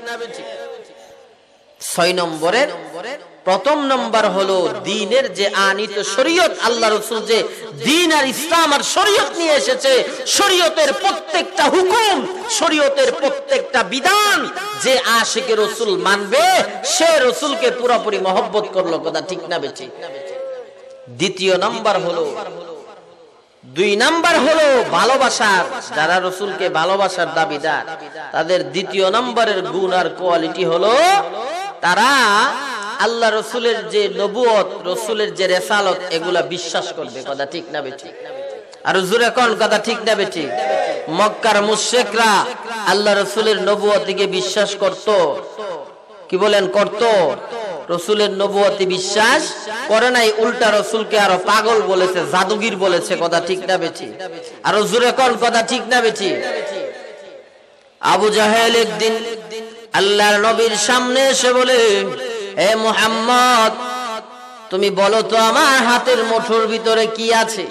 Speaker 1: 6 নম্বরের প্রথম নম্বর হলো দ্বীনের যে আনিত শরীয়ত, আল্লাহ রাসূল যে দ্বীন আর ইসলাম আর শরীয়ত নিয়ে এসেছে, শরীয়তের প্রত্যেকটা হুকুম, শরীয়তের প্রত্যেকটা বিধান যে আশিকে রাসূল মানবে, সে রাসূলকে পুরোপুরি মহব্বত করলো। কথা ঠিক না বেঠিক? দ্বিতীয় নাম্বার হলো, 2 নাম্বার হলো ভালোবাসার, যারা রাসূলকে ভালোবাসার দাবিদার, তাদের দ্বিতীয় নাম্বারের গুণ আর কোয়ালিটি হলো তারা আল্লাহ রাসূলের যে নবুয়ত, রাসূলের যে রিসালাত, এগুলা বিশ্বাস করবে। কথা ঠিক না বেঠিক? আর জোরে কোন কথা ঠিক না বেঠিক? মক্কার মুশরিকরা আল্লাহ রাসূলের নবুয়তকে বিশ্বাস করত। কি বলেন? করত। রাসূলের নবুয়তে বিশ্বাস করে নাই, উল্টা রাসূলকে আরো পাগল বলেছে, জাদুগির বলেছে। কথা ঠিক না বেঠিক? আর জোরে কোন কথা ঠিক না বেঠিক? আবু জাহেল একদিন আল্লাহর নবীর সামনে এসে বলে, হে মুহাম্মদ, তুমি বলো তো আমার হাতের মুঠোর ভিতরে কি আছে?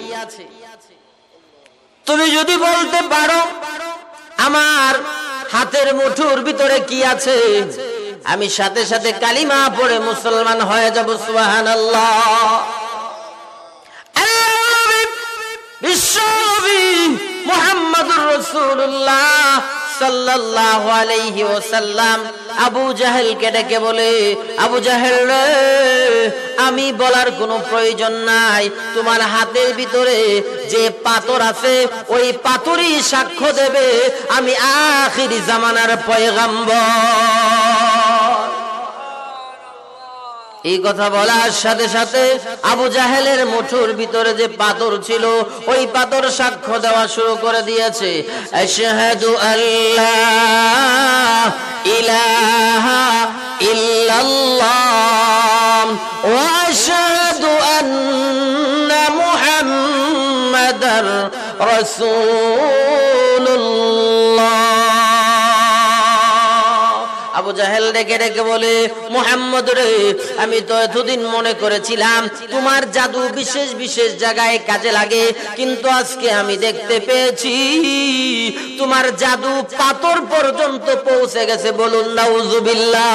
Speaker 1: তুমি যদি বলতে পারো আমার হাতের মুঠোর ভিতরে কি আছে, আমি সাথে সাথে কালিমা পড়ে মুসলমান হয়ে যাব। সুবহানাল্লাহ। বিশ্বনবী মুহাম্মাদুর রাসূলুল্লাহ সাল্লাল্লাহু আলাইহি ওয়াসাল্লাম আবু জাহেলকে ডেকে বলে, আবু জাহেল রে, আমি বলার কোনো প্রয়োজন নাই, তোমার হাতের ভিতরে যে পাথর আছে ওই পাথরই সাক্ষ্য দেবে আমি আখিরি জামানার পয়গম্বর। এই কথা বলার সাথে সাথে আবু জাহেলের মুঠোর ভিতরে যে পাথর ছিল ওই পাথর সাক্ষ্য দেওয়া শুরু করে দিয়েছে, আশহাদু আল্লা ইলাহা ইল্লাল্লাহ ওয়া আশহাদু আন্না মুহাম্মাদার রাসূলুল্লাহ। আবু জাহেল ডেকে ডেকে বলে, মুহাম্মদ রে, আমি তো এতদিন মনে করেছিলাম তোমার জাদু বিশেষ বিশেষ জায়গায় কাজে লাগে, কিন্তু আজকে আমি দেখতে পেয়েছি তোমার জাদু পাথর পর্যন্ত পৌঁছে গেছে। বলুন নাউজুবিল্লাহ।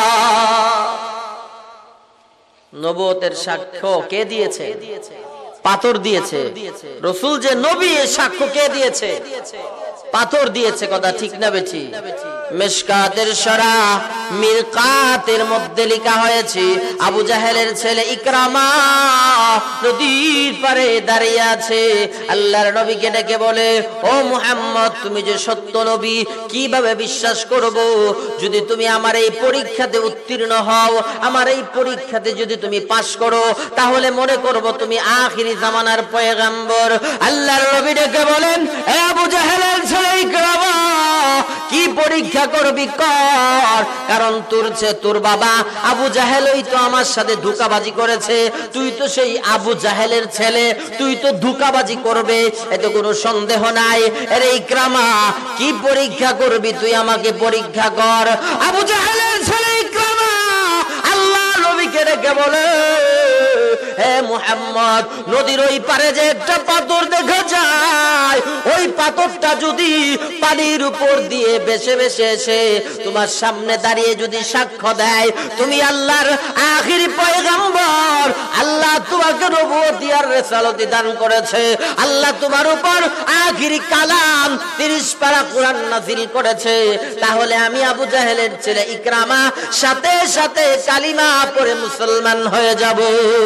Speaker 1: নবুয়তের সাক্ষ্য কে দিয়েছে? পাথর দিয়েছে। রাসূল যে নবী এর সাক্ষ্য কে দিয়েছে? পাথর দিয়েছে। কথা ঠিক না বেঠি? মিশকাতের শরা মিরকাতের মধ্যে লেখা হয়েছে, আবু জাহেলের ছেলে ইকরামা নদীর পারে দাঁড়িয়ে আছে, আল্লাহর নবীকে ডেকে বলে, ও মুহাম্মদ, তুমি যে সত্য নবী কিভাবে বিশ্বাস করব? যদি তুমি আমার এই পরীক্ষাতে উত্তীর্ণ হও, আমার এই পরীক্ষাতে যদি তুমি পাশ করো, তাহলে মনে করব তুমি আখিরি জামানার পয়গম্বর। আল্লাহর নবী ডেকে বলেন, এ আবু জাহেলের ছেলে ইকরামা, কি পরীক্ষা করবি কর, কারণ তোর বাবা আবু জাহেলই তো আমার সাথে ধোঁকাবাজি করেছে, তুই তো সেই আবু জাহেলের ছেলে, তুই তো ধোঁকাবাজি করবে, এতে কোনো সন্দেহ নাই। আরে ইকরামা, কি পরীক্ষা করবি তুই, আমাকে পরীক্ষা কর। আবু জাহেলের ছেলে ইকরামা আল্লাহ নবীকে ডেকে বলে, হে মুহাম্মদ, নদীর ওই পারে যে একটা পাথর দেখা যায়, ওই পাথরটা যদি পানির উপর দিয়ে ভেসে ভেসে এসে তোমার সামনে দাঁড়িয়ে যদি সাক্ষ্য দেয় তুমি আল্লাহর আখিরি পয়গম্বর, আল্লাহ তোমাকে নবুয়তি আর রিসালাতি দান করেছে, আল্লাহ তোমার উপর আখিরি কালাম 30 পারা কোরআন নাযিল করেছে, তাহলে আমি আবু জাহেলের ছেলে ইকরামা সাথে সাথে কালিমা পড়ে মুসলমান হয়ে যাব।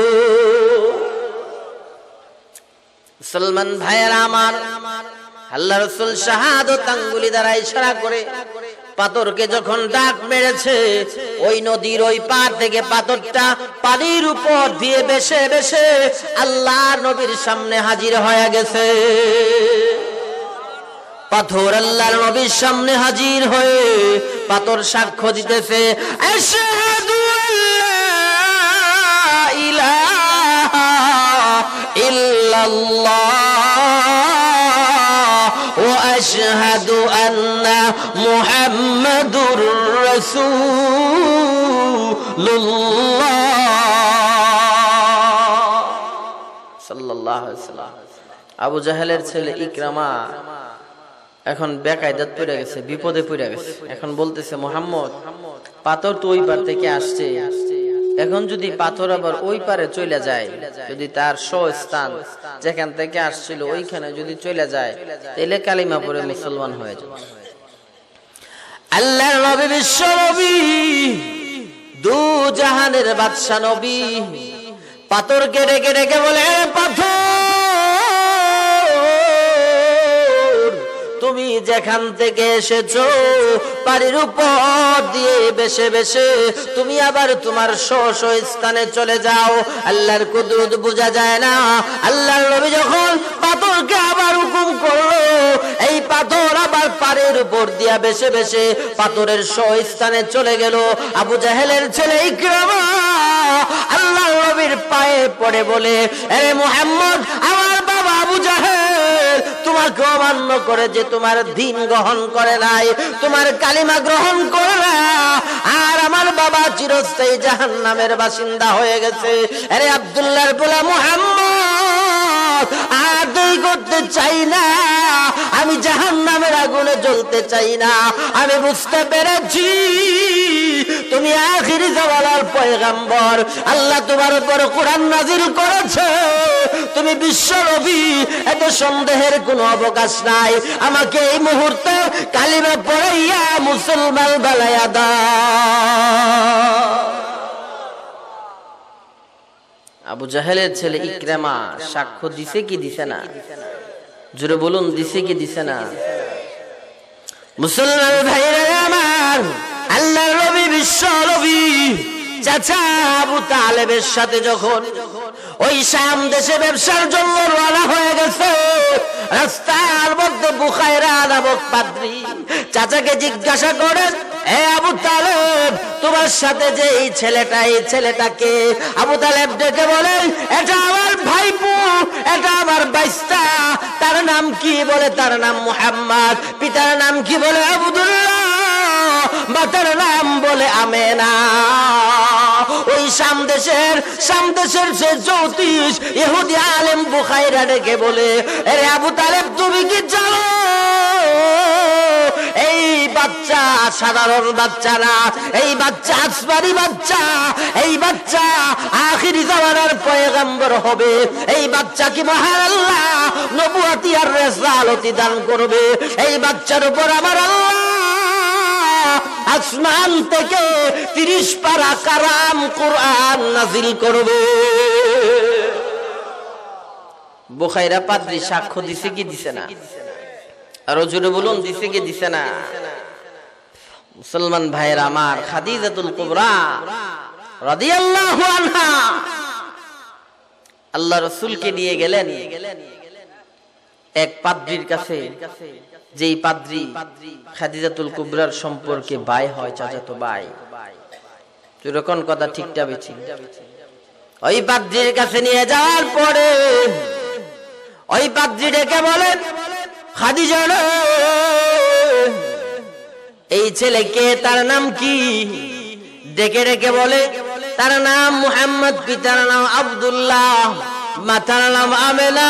Speaker 1: মুসলমান ভাইয়েরা আমার, আল্লাহ রাসূল শাহাদাত আঙ্গুলি দ্বারা ইশারা করে পাথরকে যখন ডাক মেরেছে, ওই নদীর ওই পার থেকে পাথরটা পানির উপর দিয়ে ভেসে ভেসে আল্লাহর নবীর সামনে হাজির হয়ে গেছে। পাথর আল্লাহর নবীর সামনে হাজির হয়ে পাথর সাক্ষ্য দিতেছে, আশহাদু আল্লা ইলাহা ইল্লাল্লাহ ওয়া আশহাদু আন্না মুহাম্মাদুর রাসূলুল্লাহ সাল্লাল্লাহু আলাইহি ওয়াসাল্লাম। আবু জাহেলের ছেলে ইকরামা এখন বেকায়দাত পড়ে গেছে, বিপদে পড়ে গেছে। এখন বলতেছে, মুহাম্মদ, পাথর তো ওই পার থেকে আসছে, এখন যদি পাথর আবার ওই পারে চলে যায়, যদি তার স্থান যেখান থেকে আসছিল ওইখানে যদি চলে যায়, তাহলে কালিমা পড়ে মুসলমান হয়ে যাবে। আল্লাহর নবী, বিশ্ব নবী, দু জাহানের বাদশা নবী পাথরকে ডেকে ডেকে বলে, পাথর, তুমি যেখান থেকে এসেছো পানির উপর দিয়ে ভেসে ভেসে তুমি আবার তোমার স্থানে চলে যাও। আল্লাহর কুদরত বোঝা যায় না। আল্লাহর নবী যখন পাথরকে আবার হুকুম করলো, এই পাথর আবার পানির উপর দিয়া ভেসে ভেসে পাথরের স্থানে চলে গেল। আবু জাহেলের ছেলে ইকরামা আল্লাহর নবীর পায়ে পড়ে বলে, আরে মুহাম্মদ, আমার বাবা আবু জাহেল তোমাকে অমান্য করে যে তোমার দ্বীন গ্রহণ করে নাই, তোমার কালিমা গ্রহণ করে না, আর আমার বাবা চিরস্থায়ী জাহান্নামের বাসিন্দা হয়ে গেছে। আরে আব্দুল্লাহর পোলা মুহাম্মদ, আর দেরি করতে চাই না, আমি জাহান্নামের আগুনে জ্বলতে চাই না। আমি বুঝতে পেরেছি তুমি আখিরি জামানার পয়গম্বর, আল্লাহ তোমার উপর কোরআন নাযিল করেছে, তুমি বিশ্ব নবী, এত সন্দেহের কোনো অবকাশ নাই। আমাকে এই মুহূর্তে কালিমা পড়াইয়া মুসলমান বানায়া দাও। আবু জাহেলের ছেলে ইকরামা সাক্ষ্য দিছে কি দিছে না? জোরে বলুন, দিছে কি দিছে না? মুসলমান ভাইরা আমার, আল্লাহর নবী বিশ্ব নবী চাচা আবু তালেবের সাথে যখন ওই শাম দেশে ব্যবসার জন্য রওনা হয়ে গেছে, রাস্তার মধ্যে বুখায়রা নামক পাদ্রী চাচাকে জিজ্ঞাসা করে, এ আবু তালেব, তোমার সাথে যে এই ছেলেটাকে? আবু তালেব ডেকে বলে, এটা আমার ভাইপো, এটা আমার বাইস্তা। তার নাম কি? বলে তার নাম মুহাম্মদ। পিতার নাম কি? বলে আব্দুল্লাহ। মাতার নাম বলে আমেনা। ওই শাম দেশের সে জ্যোতিষ ইহুদি আলেম বুখায়রা ডেকে বলে, আরে আবু তালেব, তুমি কি জানো এই বাচ্চা সাধারণ বাচ্চা না, এই বাচ্চা আসমানি বাচ্চা, এই বাচ্চা আখিরি জামানার পয়গম্বর হবে, এই বাচ্চা কি মহান আল্লাহ নবুয়তি আর রিসালাতি দান করবে, এই বাচ্চার উপর আমার আল্লাহ আসমান থেকে 30 পারা কালাম কোরআন নাযিল করবে। বুখায়রা পাদ্রী সাক্ষ্য দিছে কি দিছে না? আর জোরে বলুন, দিছে কি দিছে না? মুসলমান ভাইরা আমার, খাদিজাতুল কুবরা রাদিয়াল্লাহু আনহা আল্লাহ রাসূলকে নিয়ে গেলেন এক পাদ্রীর কাছে, যেই পাদ্রী খাদিজাতুল কুবরার সম্পর্কে ভাই হয়, চাচাতো ভাই। যখন কথা ঠিকটা বেছি, ওই পাদ্রীর কাছে নিয়ে যাওয়ার পরে ওই পাদ্রী ডেকে বলেন, খাদিজা, এই ছেলেকে, তার নাম কি? ডেকে ডেকে বলে, তার নাম মুহাম্মদ, পিতার নাম আব্দুল্লাহ, মাতার নাম আমেনা।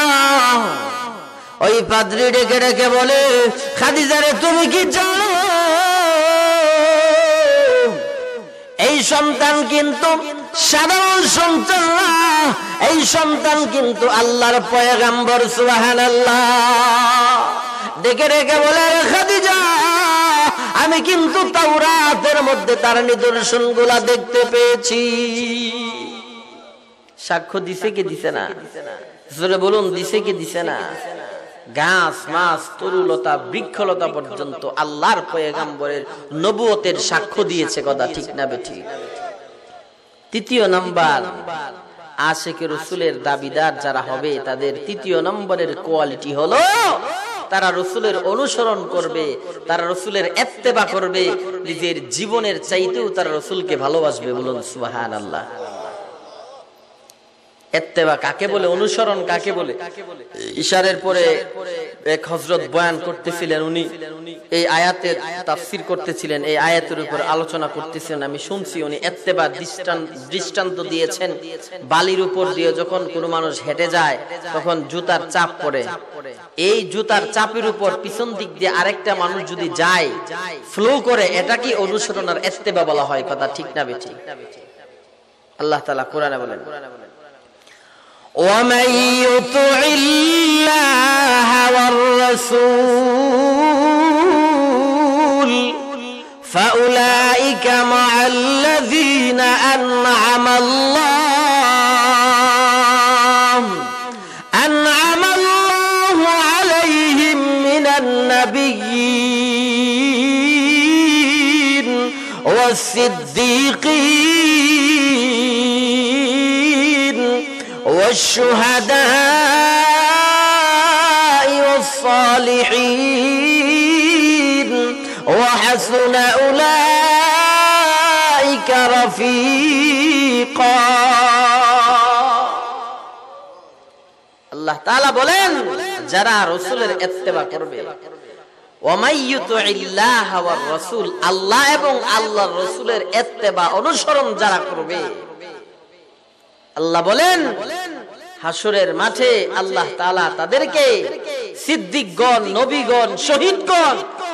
Speaker 1: ওই পাদ্রী ডেকে ডেকে বলে, খাদিজারে, তুমি কি জানো এই সন্তান কিন্তু সাধারণ সন্তান না, এই সন্তান কিন্তু আল্লাহর পয়গম্বর। সুবহানাল্লাহ। ডেকে ডেকে বলে, খাদিজা, আমি কিন্তু তাওরাতের মধ্যে তার নিদর্শনগুলা দেখতে পেয়েছি। সাক্ষ্য দিছে কি দিছে না? জোরে বলুন, দিছে কি দিছে না? গাছ মাছ তরুলতা বৃক্ষলতা পর্যন্ত আল্লাহর পয়গম্বরের নবুয়তের সাক্ষ্য দিয়েছে। কথা ঠিক না বেঠিক? তৃতীয় নাম্বার, আশিকে রাসূলের দাবিদার যারা হবে তাদের তৃতীয় নম্বরের কোয়ালিটি হলো তারা রাসূলের অনুসরণ করবে, তারা রাসূলের ইত্তেবা করবে, নিজের জীবনের চাইতেও তারা রাসূলকে ভালোবাসবে। বলুন সুবহানাল্লাহ। ইত্তেবা কাকে বলে? অনুসরণ কাকে বলে? ইশারের পরে এক হযরত বয়ান করতেছিলেন, উনি এই আয়াতের তাফসীর করতেছিলেন, এই আয়াতের উপর আলোচনা করতেছিলেন। আমি শুনছি উনি ইত্তেবা দৃষ্টান্ত দিয়েছেন। বালির উপর দিয়ে যখন কোনো মানুষ হেঁটে যায় তখন জুতার চাপ পড়ে, এই জুতার চাপের উপর পিছন দিক দিয়ে আরেকটা মানুষ যদি যায়, ফ্লো করে, এটা কি অনুসরণ আর ইত্তেবা বলা হয়? কথা ঠিক না বেঠিক? আল্লাহ তাআলা কোরআনে বলেন, وَمَن يُطِعِ اللَّهَ وَالرَّسُولَ فَأُولَئِكَ مَعَ الَّذِينَ أَنْعَمَ اللَّهُ عَلَيْهِم مِّنَ النَّبِيِّينَ وَالصِّدِّيقِينَ والشهداء والصالحين وحسن أولئك رفيقا। আল্লাহ তাআলা বলেন, যারা রাসূলের ইত্তেবা করবে, ওয়ামাই ইউতিল্লাহ ওয়ার রাসূল, আল্লাহ এবং আল্লাহর রাসূলের ইত্তেবা অনুসরণ যারা করবে, আল্লাহ বলেন হাসরের মাঠে আল্লাহ তাআলা তাদেরকে সিদ্দিকগণ, নবীগণ, শহীদগণ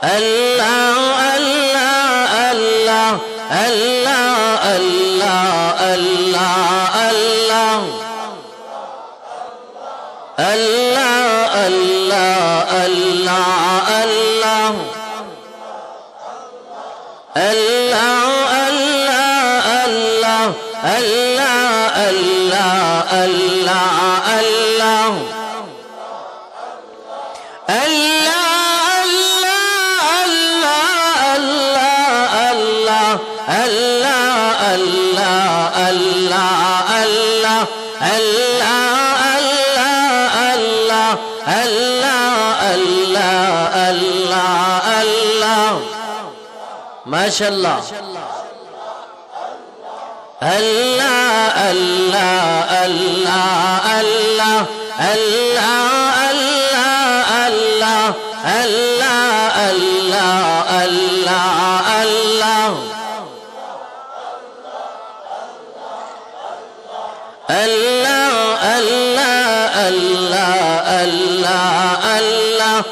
Speaker 1: আল্লাহ আল্লাহ আল্লাহ আল্লাহ আল্লাহ আল্লাহ আল্লাহ আল্লাহ আল্লাহ আল্লাহ আল্লাহ আল্লাহ আল্লাহ আল্লাহ আল্লাহ মাশাআল্লাহ আল্লাহ আল্লাহ আল্লাহ আল্লাহ আল্লাহ আল্লাহ আল্লাহ আল্লাহ আল্লাহ আল্লাহ আল্লাহ আল্লাহ আল্লাহ আল্লাহ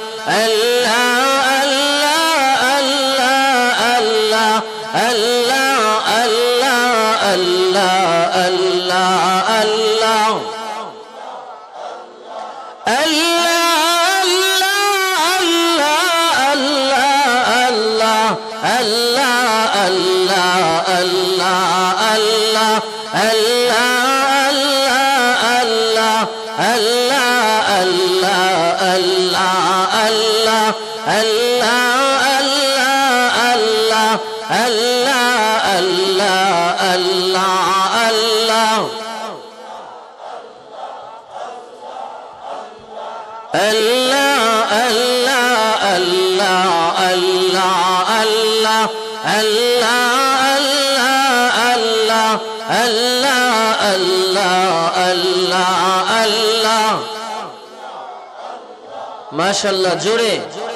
Speaker 1: মাশাআল্লাহ জোরে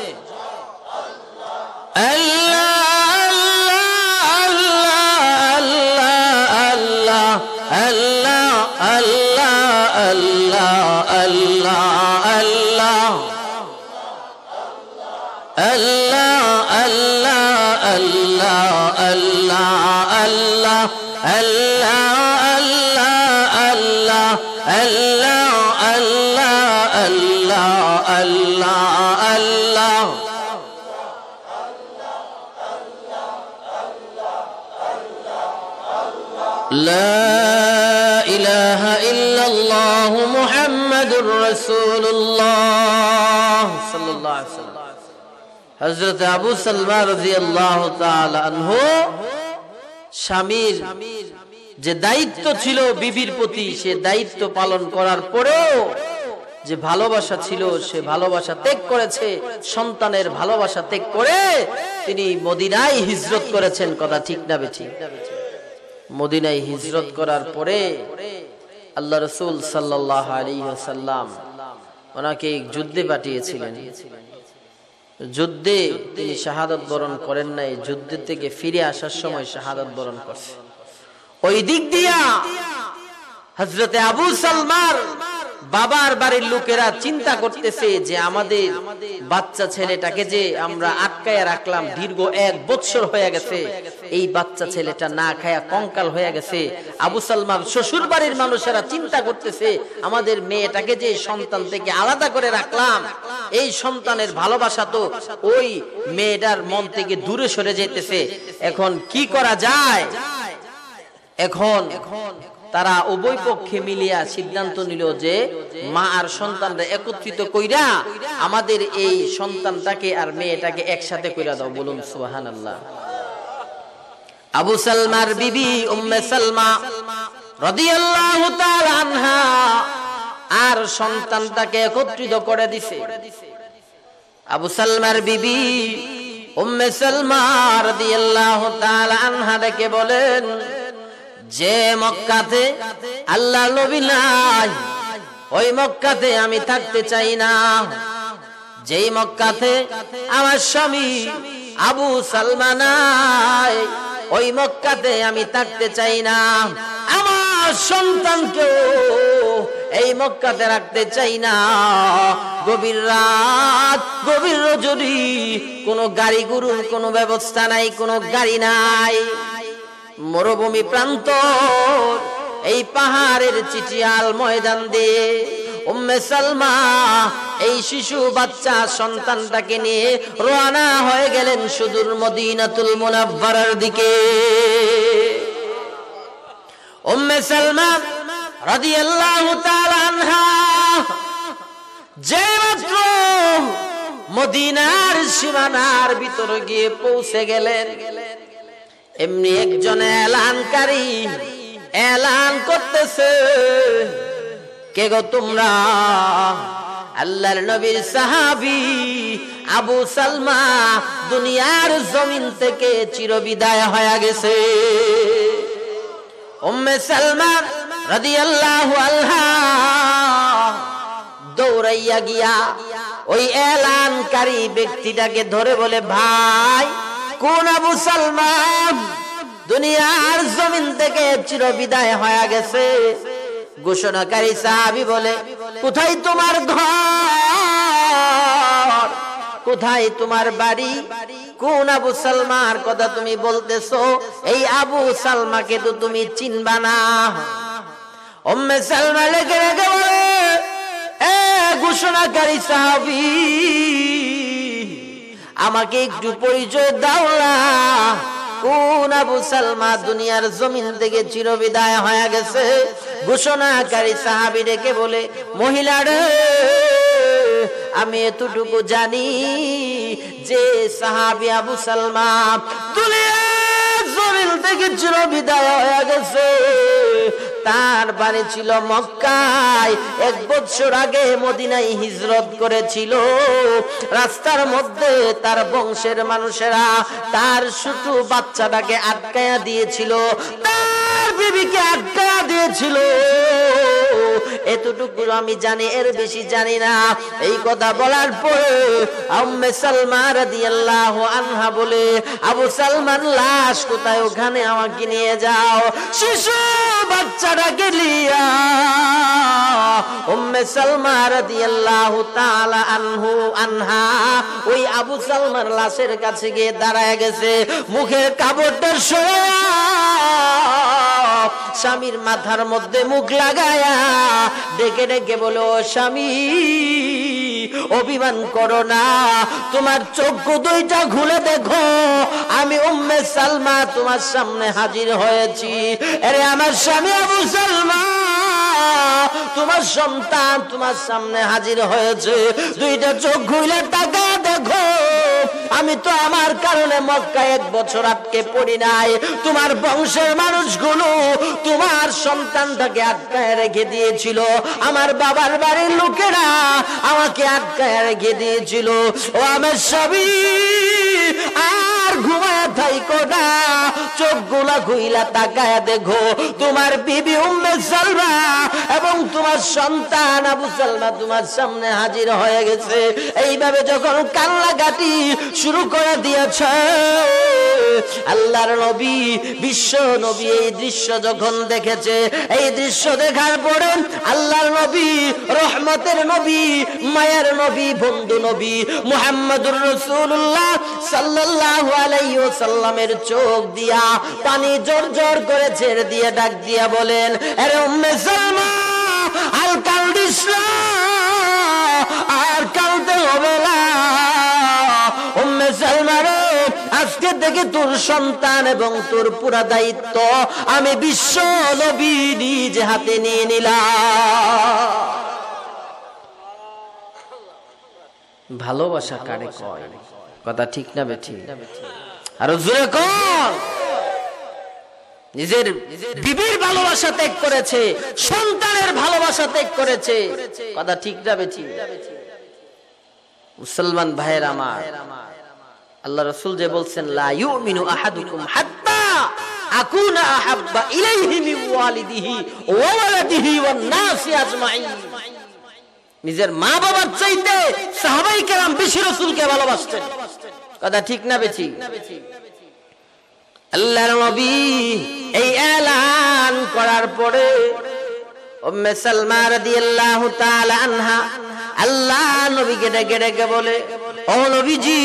Speaker 1: لا إله إلا الله محمد رسول الله صلى الله عليه وسلم হযরত আবু সালমা রাদিয়াল্লাহু তাআলা আনহু স্বামীর যে দায়িত্ব ছিল বিবির প্রতি সে দায়িত্ব পালন করার পরেও যে ভালোবাসা ছিল সে ভালোবাসা ত্যাগ করেছে সন্তানের ভালোবাসা ত্যাগ করে তিনি মদিনায় হিজরত করেছেন কথা ঠিক না বেঠিক মদিনায় হিজরত করার পরে আল্লাহ রাসূল সাল্লাল্লাহু আলাইহি ওয়াসাল্লাম ওনাকে যুদ্ধে পাঠিয়েছিলেন যুদ্ধে তিনি শাহাদাত বরণ করেন নাই যুদ্ধ থেকে ফিরে আসার সময় শাহাদাত বরণ করছেন ওই দিক দিয়া হযরতে আবু সালমার বাবার বাড়ির লোকেরা চিন্তা করতেছে যে আমাদের বাচ্চা ছেলেটাকে যে আমরা আটকায়া রাখলাম দীর্ঘ 1 বছর হয়ে গেছে এই বাচ্চা ছেলেটা না খায়া কঙ্কাল হয়ে গেছে আবু সালমার শ্বশুর বাড়ির মানুষেরা চিন্তা করতেছে আমাদের মেয়েটাকে যে সন্তান থেকে আলাদা করে রাখলাম এই সন্তানের ভালোবাসা তো ওই মেয়েটার মন থেকে দূরে সরে যেতেছে এখন কি করা যায় এখন তারা উভয় পক্ষে মিলিয়া সিদ্ধান্ত নিল যে মা আর সন্তানরা একত্রিত কইরা আমাদের এই সন্তানটাকে আর মেয়েটাকে একসাথে কইরা দাও বলুন সুবহানাল্লাহ আবু সালমার বিবি উম্মে সালমা রাদিয়াল্লাহু তাআলা আনহা আর সন্তানটাকে একত্রিত করে দিছে আবু সালমার বিবি উম্মে সালমা রাদিয়াল্লাহু তাআলা আনহা ডেকে বলেন যে মক্কাতে আল্লাহ নবী নাই ওই মক্কাতে আমি থাকতে চাই না যেই মক্কাতে আমার স্বামী আবু সালমা নাই ওই মক্কাতে আমি থাকতে চাই না আমার সন্তানকেও এই মক্কাতে রাখতে চাই না। গভীর রাত, গভীর রজনী, কোনো গাড়ি গরুর কোনো ব্যবস্থা নাই, কোনো গাড়ি নাই, মরুভূমি প্রান্ত, এই পাহাড়ের চিটিয়াল ময়দান দিয়ে উম্মে সালমা এই শিশু বাচ্চা সন্তানটাকে নিয়ে রওনা হয়ে গেলেন সুদূর মদিনাতুল মুনাওয়ারার দিকে। উম্মে সালমা রাদিয়াল্লাহু তাআলা আনহা যে মাত্র মদিনার সীমানার ভিতরে গিয়ে পৌঁছে গেলেন, এমনি একজন এলানকারী এলান করতেছে, কে গো তোমরা? আল্লাহর নবীর সাহাবী আবু সালমা দুনিয়ার জমিন থেকে চিরবিদায় হয়ে গেছে। উম্মে সালমা রাদিয়াল্লাহু আনহা দৌড়াইয়া গিয়া ওই এলানকারী ব্যক্তিটাকে ধরে বলে, ভাই, কোন আবু সালমা দুনিয়ার জমিন থেকে চিরবিদায় হয়ে গেছে? ঘোষণাকারী সাহাবী বলে, কোথায় তোমার ঘর, কোথায় তোমার বাড়ি, কোন আবু সালমার কথা তুমি বলতেছো? এই আবু সালমাকে তো তুমি চিনবা না। উম্মে সালমা লেগে রেগে বলে, এ ঘোষণাকারী সাহাবী, আমাকে একটু পরিচয় দাও না, কোন আবু সালমা দুনিয়ার জমিন থেকে চিরবিদায় হয়ে গেছে? ঘোষণাকারী সাহাবী ডেকে বলে, মহিলা রে, আমি এতটুকু জানি যে সাহাবী আবু সালমা দুনিয়ার জমিন থেকে চিরবিদায় হয়ে গেছে। তার বাড়ি ছিল মক্কায়, 1 বছর আগে মদিনায় হিজরত করেছিল। রাস্তার মধ্যে তার বংশের মানুষেরা তার ছোট বাচ্চাটাকে আটকায়া দিয়েছিল, তার বিবিকে আটকায়া দিয়েছিল। এতটুকু আমি জানি, এর বেশি জানি না। এই কথা বলার পরে উম্মে সালমা রাদিয়াল্লাহু আনহা বলে, আবু সালমান লাশ কোথায়? ওখানে আমাকে নিয়ে যাও। শিশু বাচ্চাটাকে লিয়া উম্মে সালমা রাদিয়াল্লাহু তাআলা আনহা ওই আবু সালমার লাশের কাছে গিয়ে দাঁড়ায় গেছে, মুখের কাপড়টা সরায়া স্বামীর মাথার মধ্যে মুখ লাগায়া ডেকে ডেকে বলো, স্বামী, অভিমান করো না, তোমার চোখ দুইটা খুলে দেখো, আমি উম্মে সালমা তোমার সামনে হাজির হয়েছি। আরে আমার স্বামী আবু সালমা, তোমার সন্তান তোমার সামনে হাজির হয়েছে, দুইটা চোখ খুলে তাকায় দেখো, আমি তো আমার কারণে মক্কায় 1 বছর আটকে পড়ি নাই। তোমার বংশের মানুষগুলো তোমার সন্তানটাকে আটকায় রেখে দিয়েছিল, আমার বাবার বাড়ির লোকেরা আমাকে আটকায় রেখে দিয়েছিল। ও আমার স্বামী, আর ঘুমায় থাইকো না, চোখগুলা খুইলা তাকায় দেখো, তোমার বিবি উম্মে সালমা এবং তোমার সন্তান আবু সালমা তোমার সামনে হাজির হয়ে গেছে। এইভাবে যখন কান্নাকাটি শুরু করে দিয়েছে, আল্লাহর নবী, বিশ্ব নবী এই দৃশ্য যখন দেখেছে, এই দৃশ্য দেখার পরে আল্লাহর নবী, রহমতের নবী, মায়ের নবী, বন্ধু নবী মুহাম্মদুর রাসূলুল্লাহ সাল্লাল্লাহু আলাইহি ওয়াসাল্লামের চোখ দিয়া পানি জোর করে ছেড়ে দিয়ে ডাক দিয়া বলেন, আরে উম্মে সালমা, আর কাঁদিস না, আর কাঁদতে হবে না। উম্মে সালমা রে, আজকে থেকে তোর সন্তান এবং তোর পুরা দায়িত্ব আমি বিশ্ব নবী নিজ হাতে নিয়ে নিলাম। ভালোবাসা কারে কয়? কথা ঠিক না বেঠিক? আর জোরে কোন? নিজের বিবির ভালোবাসা ত্যাগ করেছে, সন্তানের ভালোবাসা ত্যাগ করেছে, কথা ঠিক না বেঠিক? মুসলমান ভাইয়ের আমার, আল্লাহ রাসূল যে বলছেন, লা ইউমিনু আহাদুকুম হাত্তা আকুনা আহাব্বা ইলাইহি মিন ওয়ালিদিহি ওয়া ওয়ালাদিহি ওয়ান নাসি আজমাইন। নিজের মা বাবার চাইতে সাহাবায়ে কেরাম বেশি রাসূলকে ভালোবাসতেন, কথা ঠিক না বেঠিক? আল্লাহর নবী এই এলান করার পরে উম্মে সালমা রাদিয়াল্লাহু তাআলা আনহা আল্লাহ নবীকে ডেকে ডেকে বলে, ও নবীজি,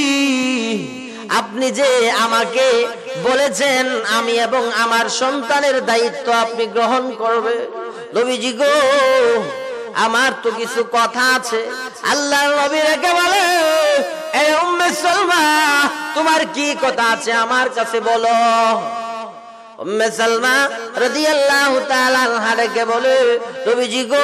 Speaker 1: আপনি যে আমাকে বলেছেন আমি এবং আমার সন্তানের দায়িত্ব আপনি গ্রহণ করবে, নবীজি গো, আমার তো কিছু কথা আছে। আল্লাহর নবী রেখে বলে, এ উম্মে সালমা, তোমার কি কথা আছে আমার কাছে বলো। উম্মে সালমা রাদিয়াল্লাহু তাআলা আনহা রেখে বলে, নবীজি গো,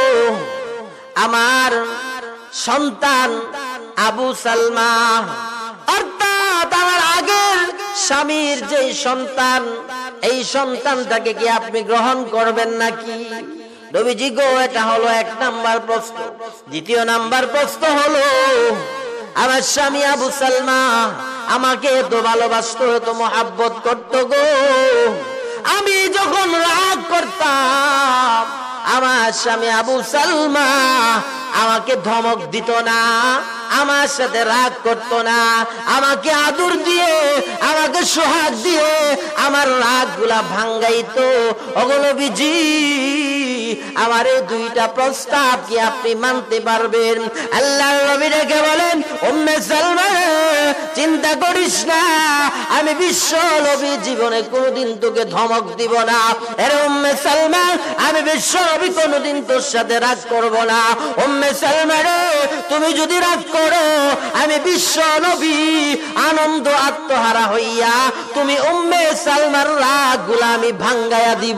Speaker 1: আমার সন্তান আবু সালমা, অর্থাৎ আমার আগের স্বামীর যে সন্তান, এই সন্তানটাকে কি আপনি গ্রহণ করবেন নাকি? নবীজি গো, এটা হলো এক নাম্বার প্রশ্ন। দ্বিতীয় নাম্বার প্রশ্ন হলো, আমার স্বামী আবু সালমা আমাকে তো ভালোবাসতো, তো মহাব্বত করতো গো, আমি যখন রাগ করতাম আমার স্বামী আবু সালমা আমাকে ধমক দিত না, আমার সাথে রাগ করতো না, আমাকে আদর দিয়ে, আমাকে সোহাগ দিয়ে আমার রাগ গুলা ভাঙ্গাইতো। ওগো নবীজি, আমার এই দুইটা প্রস্তাব কি আপনি মানতে পারবেন? আল্লাহর নবী রেখে বলেন, উম্মে সালমা, চিন্তা করিস না, আমি বিশ্ব নবী জীবনে কোনোদিন তোকে ধমক দিব না। আরে উম্মে সালমা, আমি বিশ্ব নবী কোনোদিন তোর সাথে রাগ করব না। উম্মে সালমা রে, তুমি যদি রাগ করো, আমি বিশ্ব নবী আনন্দ আত্মহারা হইয়া তুমি উম্মে সালমার রাগ গুলা আমি ভাঙ্গায়া দিব।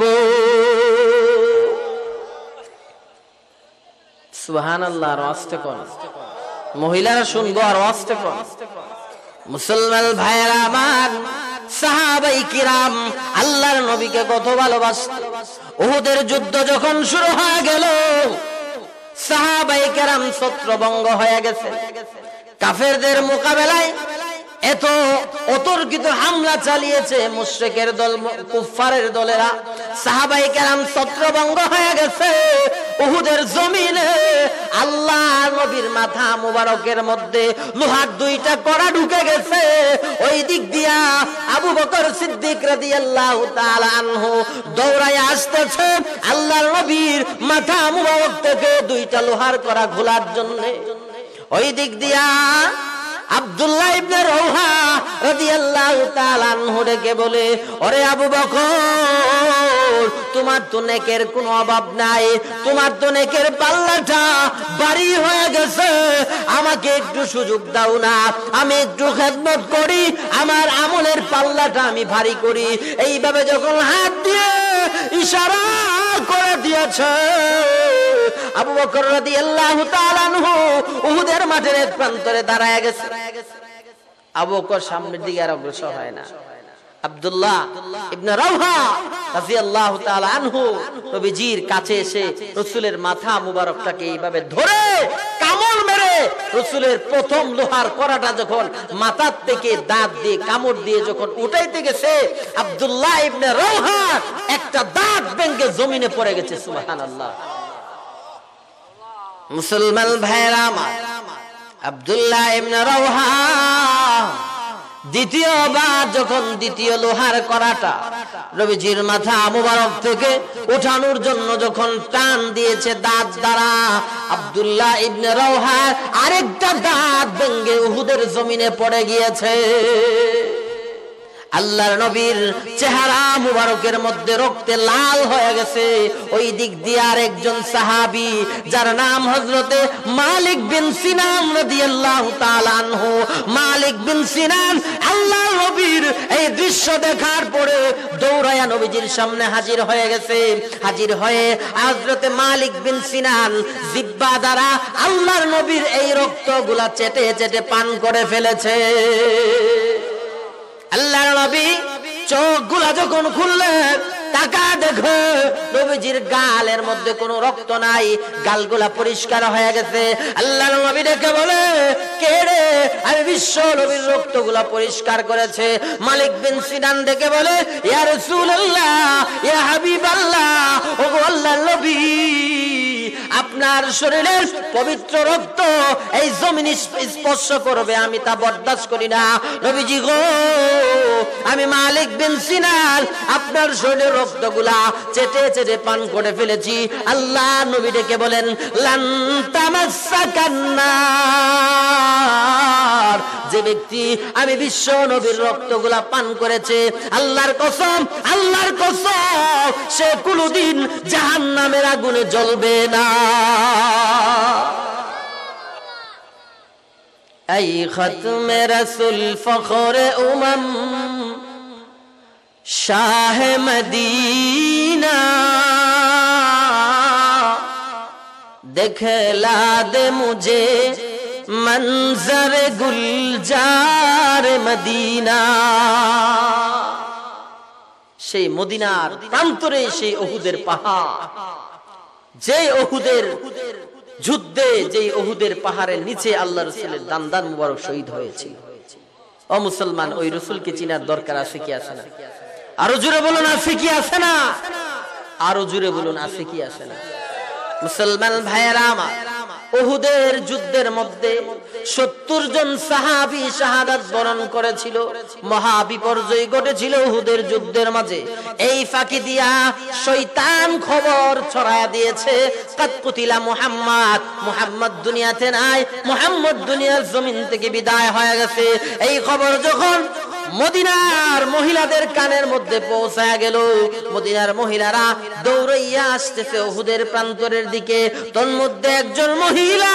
Speaker 1: সুবহানাল্লাহ। আর আস্তে কোন মহিলারা শুনবো, আর আস্তে কোন। মুসলমান ভাইয়েরা আমার, সাহাবায়ে কিরাম আল্লাহর নবীকে কত ভালোবাসতেন। উহুদের যুদ্ধ যখন শুরু হয়ে গেল, সাহাবায়ে কেরাম ছত্রভঙ্গ হয়ে গেছে। কাফেরদের মোকাবেলায় এত অতর্কিত হামলা চালিয়েছে মুশরিকের দল, কুফফারের দলেরা। সাহাবায়ে কেরাম ছত্রভঙ্গ হয়ে গেছে। উহুদের জমিনে আল্লাহর নবীর মাথা মুবারকের মধ্যে লোহার দুইটা কড়া ঢুকে গেছে। ওই দিক দিয়া আবু বকর সিদ্দিক রাদিয়াল্লাহু তাআলা আনহু দৌড়ায় আসতেছে আল্লাহর নবীর মাথা মুবারক থেকে দুইটা লোহার কড়া খোলার জন্য। ওই দিক দিয়া আব্দুল্লাহ ইবনে রওহা রাদিয়াল্লাহু তাআলা আনহু ডেকে বলে, ওরে আবু বকর, তোমার তো নেকের কোনো অভাব নাই, তোমার তো নেকের পাল্লাটা ভারী হয়ে গেছে, আমাকে একটু সুযোগ দাও না, আমি একটু খেদমত করি, আমার আমলের পাল্লাটা আমি ভারী করি। এইভাবে যখন হাত দিয়ে ইশারা করে দিয়েছে, আবু বকর রাদিয়াল্লাহু তাআলা আনহু উহুদের মাঠের এক প্রান্তরে দাঁড়ায় গেছে। আবু বকর সামনের দিকে আর অগ্রসর হয় না। আব্দুল্লাহ ইবনে রওহা রাদিয়াল্লাহু তাআলা আনহু নবীজির কাছে এসে রাসূলের মাথা মুবারকটাকে এইভাবে ধরে কামড় মেরে রাসূলের প্রথম লোহার কড়াটা যখন মাথার থেকে দাঁত দিয়ে কামড় দিয়ে যখন উঠাইতে গেছে, আব্দুল্লাহ ইবনে রওহা একটা দাঁত ভেঙে জমিনে পড়ে গেছে। সুবহানাল্লাহ। মুসলমান ভাইরা আমার, আব্দুল্লাহ ইবনে রওহা দ্বিতীয়বার যখন দ্বিতীয় লোহার কড়াটা নবীজির মাথা মুবারক থেকে উঠানোর জন্য যখন টান দিয়েছে দাঁত দ্বারা, আব্দুল্লাহ ইবনে রওহা আরেকটা দাঁত ভেঙে উহুদের জমিনে পড়ে গিয়েছে। আল্লাহর নবীর চেহারা মুবারকের মধ্যে রক্তে লাল হয়ে গেছে। ওই দিক দিয়ে আরেকজন সাহাবী যার নাম হযরতে মালিক বিন সিনান রাদিয়াল্লাহু তাআলা আনহু, মালিক বিন সিনান আল্লাহর নবীর এই দৃশ্য দেখার পরে দৌড়ায়া নবীজির সামনে হাজির হয়ে গেছে। হাজির হয়ে হযরতে মালিক বিন সিনান জিহ্বা দ্বারা আল্লাহর নবীর এই রক্তগুলা চেটে চেটে পান করে ফেলেছে। আল্লাহর নবী চোখগুলা যখন খুললেন, তাকা দেখো নবীজির গালের মধ্যে কোনো রক্ত নাই, গালগুলা পরিষ্কার হয়ে গেছে। আল্লাহর নবী দেখে বলে, কে রে? আমি বিশ্ব নবীর রক্তগুলা পরিষ্কার করেছে। মালিক বিন সিনান দেখে বলে, ইয়া রাসূলুল্লাহ, ইয়া হাবিবাল্লাহ, ওগো আল্লাহর নবী, আপনি আপনার শরীরের পবিত্র রক্ত এই জমিন স্পর্শ করবে, আমি তা বরদাস্ত করি না। নবীজি গো, আমি মালিক বিন সিনান আপনার শরীরের রক্তগুলা চেটে চেটে পান করে ফেলেছি। আল্লাহ নবী ডেকে বলেন, লান তামাসসাকান নার, যে ব্যক্তি আমি বিশ্ব নবীর রক্তগুলা পান করেছে, আল্লাহর কসম, আল্লাহর কসম, সে কোনদিন জাহান্নামের আগুনে জ্বলবে না। এই খতমে রাসূল ফখরে উমাম শাহ মদিনা, দেখলা দে মুঝে मंजर गुलजार মদিনা। সেই মদিনার প্রান্তরে সেই উহুদের পাহাড়, যে উহুদের যুদ্ধে, যে উহুদের পাহাড়ের নিচে আল্লাহ রাসূলের দান মুবারক শহীদ হয়েছিল। ও মুসলমান, ওই রাসূলকে চিনার দরকার আছে কি আছে না? আরো জোরে বলুন, আছে কি আছে না? আরো জোরে বলুন, আছে কি আছে না? মুসলমান ভাইয়েরা আমার, উহুদের যুদ্ধের মধ্যে 70 জন সাহাবী শাহাদাত বরণ করেছিল। মহা বিপর্যয় ঘটেছিল উহুদের যুদ্ধের মাঝে। এই ফাঁকি দিয়া শয়তান খবর ছড়ায়া দিয়েছে, কাদ কুতিলা মুহাম্মদ, মুহাম্মদ দুনিয়াতে নাই, মুহাম্মদ দুনিয়ার জমিন থেকে বিদায় হয়ে গেছে। এই খবর যখন মদিনার মহিলাদের কানের মধ্যে পৌঁছায়া গেল, মদিনার মহিলারা দৌড়াইয়া আসতেছে উহুদের প্রান্তরের দিকে। তন্মধ্যে একজন মহিলা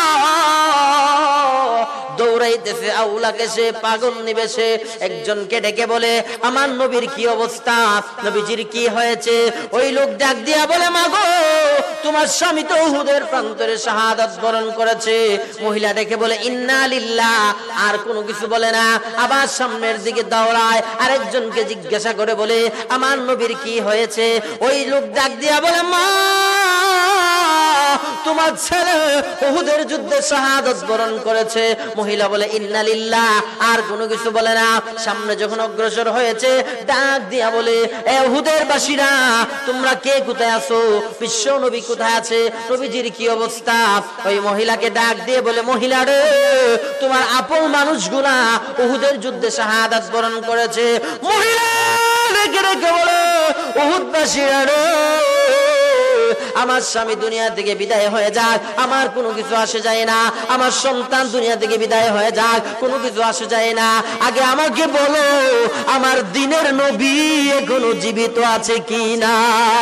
Speaker 1: দৌড়াইতেছে আউলাকে, সে পাগল নিবেশে একজনকে ডেকে বলে, আমার নবীর কি অবস্থা, নবীজির কি হয়েছে? ওই লোক ডাক দিয়া বলে, মাগো, তোমার স্বামী তো উহুদের প্রান্তরে শাহাদাত বরণ করেছে। মহিলা ডেকে বলে, ইন্না লিল্লাহ, আর কোনো কিছু বলে না। আবার সামনের দিকে দৌড়ায়, আরেকজনকে জিজ্ঞাসা করে বলে, আমার নবীর কি হয়েছে? ওই লোক ডাক দিয়া বলে, মা, তোমার ছেলে উহুদের যুদ্ধে শাহাদাত বরণ করেছে। মহিলা বলে, ইন্না লিল্লাহ, আর কোনো কিছু বলে না। সামনে যখন অগ্রসর হয়েছে, ডাক দিয়া বলে, এ উহুদের বাসীরা, তোমরা কে কোথায় আছো? বিশ্ব নবী কোথায় আছে? নবীজির কি অবস্থা? ওই মহিলাকে ডাক দিয়ে বলে, মহিলা রে, তোমার আপন মানুষগুলা উহুদের যুদ্ধে শাহাদাত বরণ করেছে। মহিলা রেখে রেখে বলে, উহুদবাসীরা রে, আমার স্বামী দুনিয়া থেকে বিদায় হয়ে যাক, আমার কোনো কিছু আসে যায় না। আমার সন্তান দুনিয়া থেকে বিদায় হয়ে যাক, কোনো কিছু আসে যায় না। আগে আমাকে বলো, আমার দিনের নবী এখনো জীবিত আছে কি না?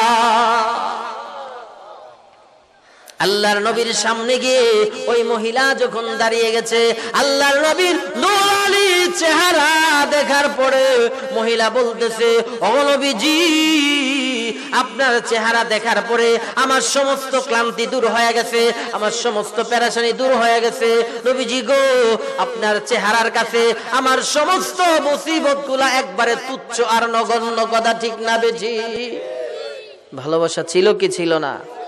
Speaker 1: আল্লাহর নবীর সামনে গিয়ে ওই মহিলা যখন দাঁড়িয়ে গেছে, আল্লাহর নবীর নূরানী চেহারা দেখার পরে মহিলা বলতেছে, ও নবীজি, আপনার চেহারা দেখার পরে আমার সমস্ত ক্লান্তি দূর হয়ে গেছে, আমার সমস্ত পেরেশানি দূর হয়ে গেছে। নবীজি গো, আপনার চেহারার কাছে আমার সমস্ত মুসিবতগুলা একবারে তুচ্ছ আর নগণ্য। কথা ঠিক না বেজি? ভালোবাসা ছিল কি ছিল না?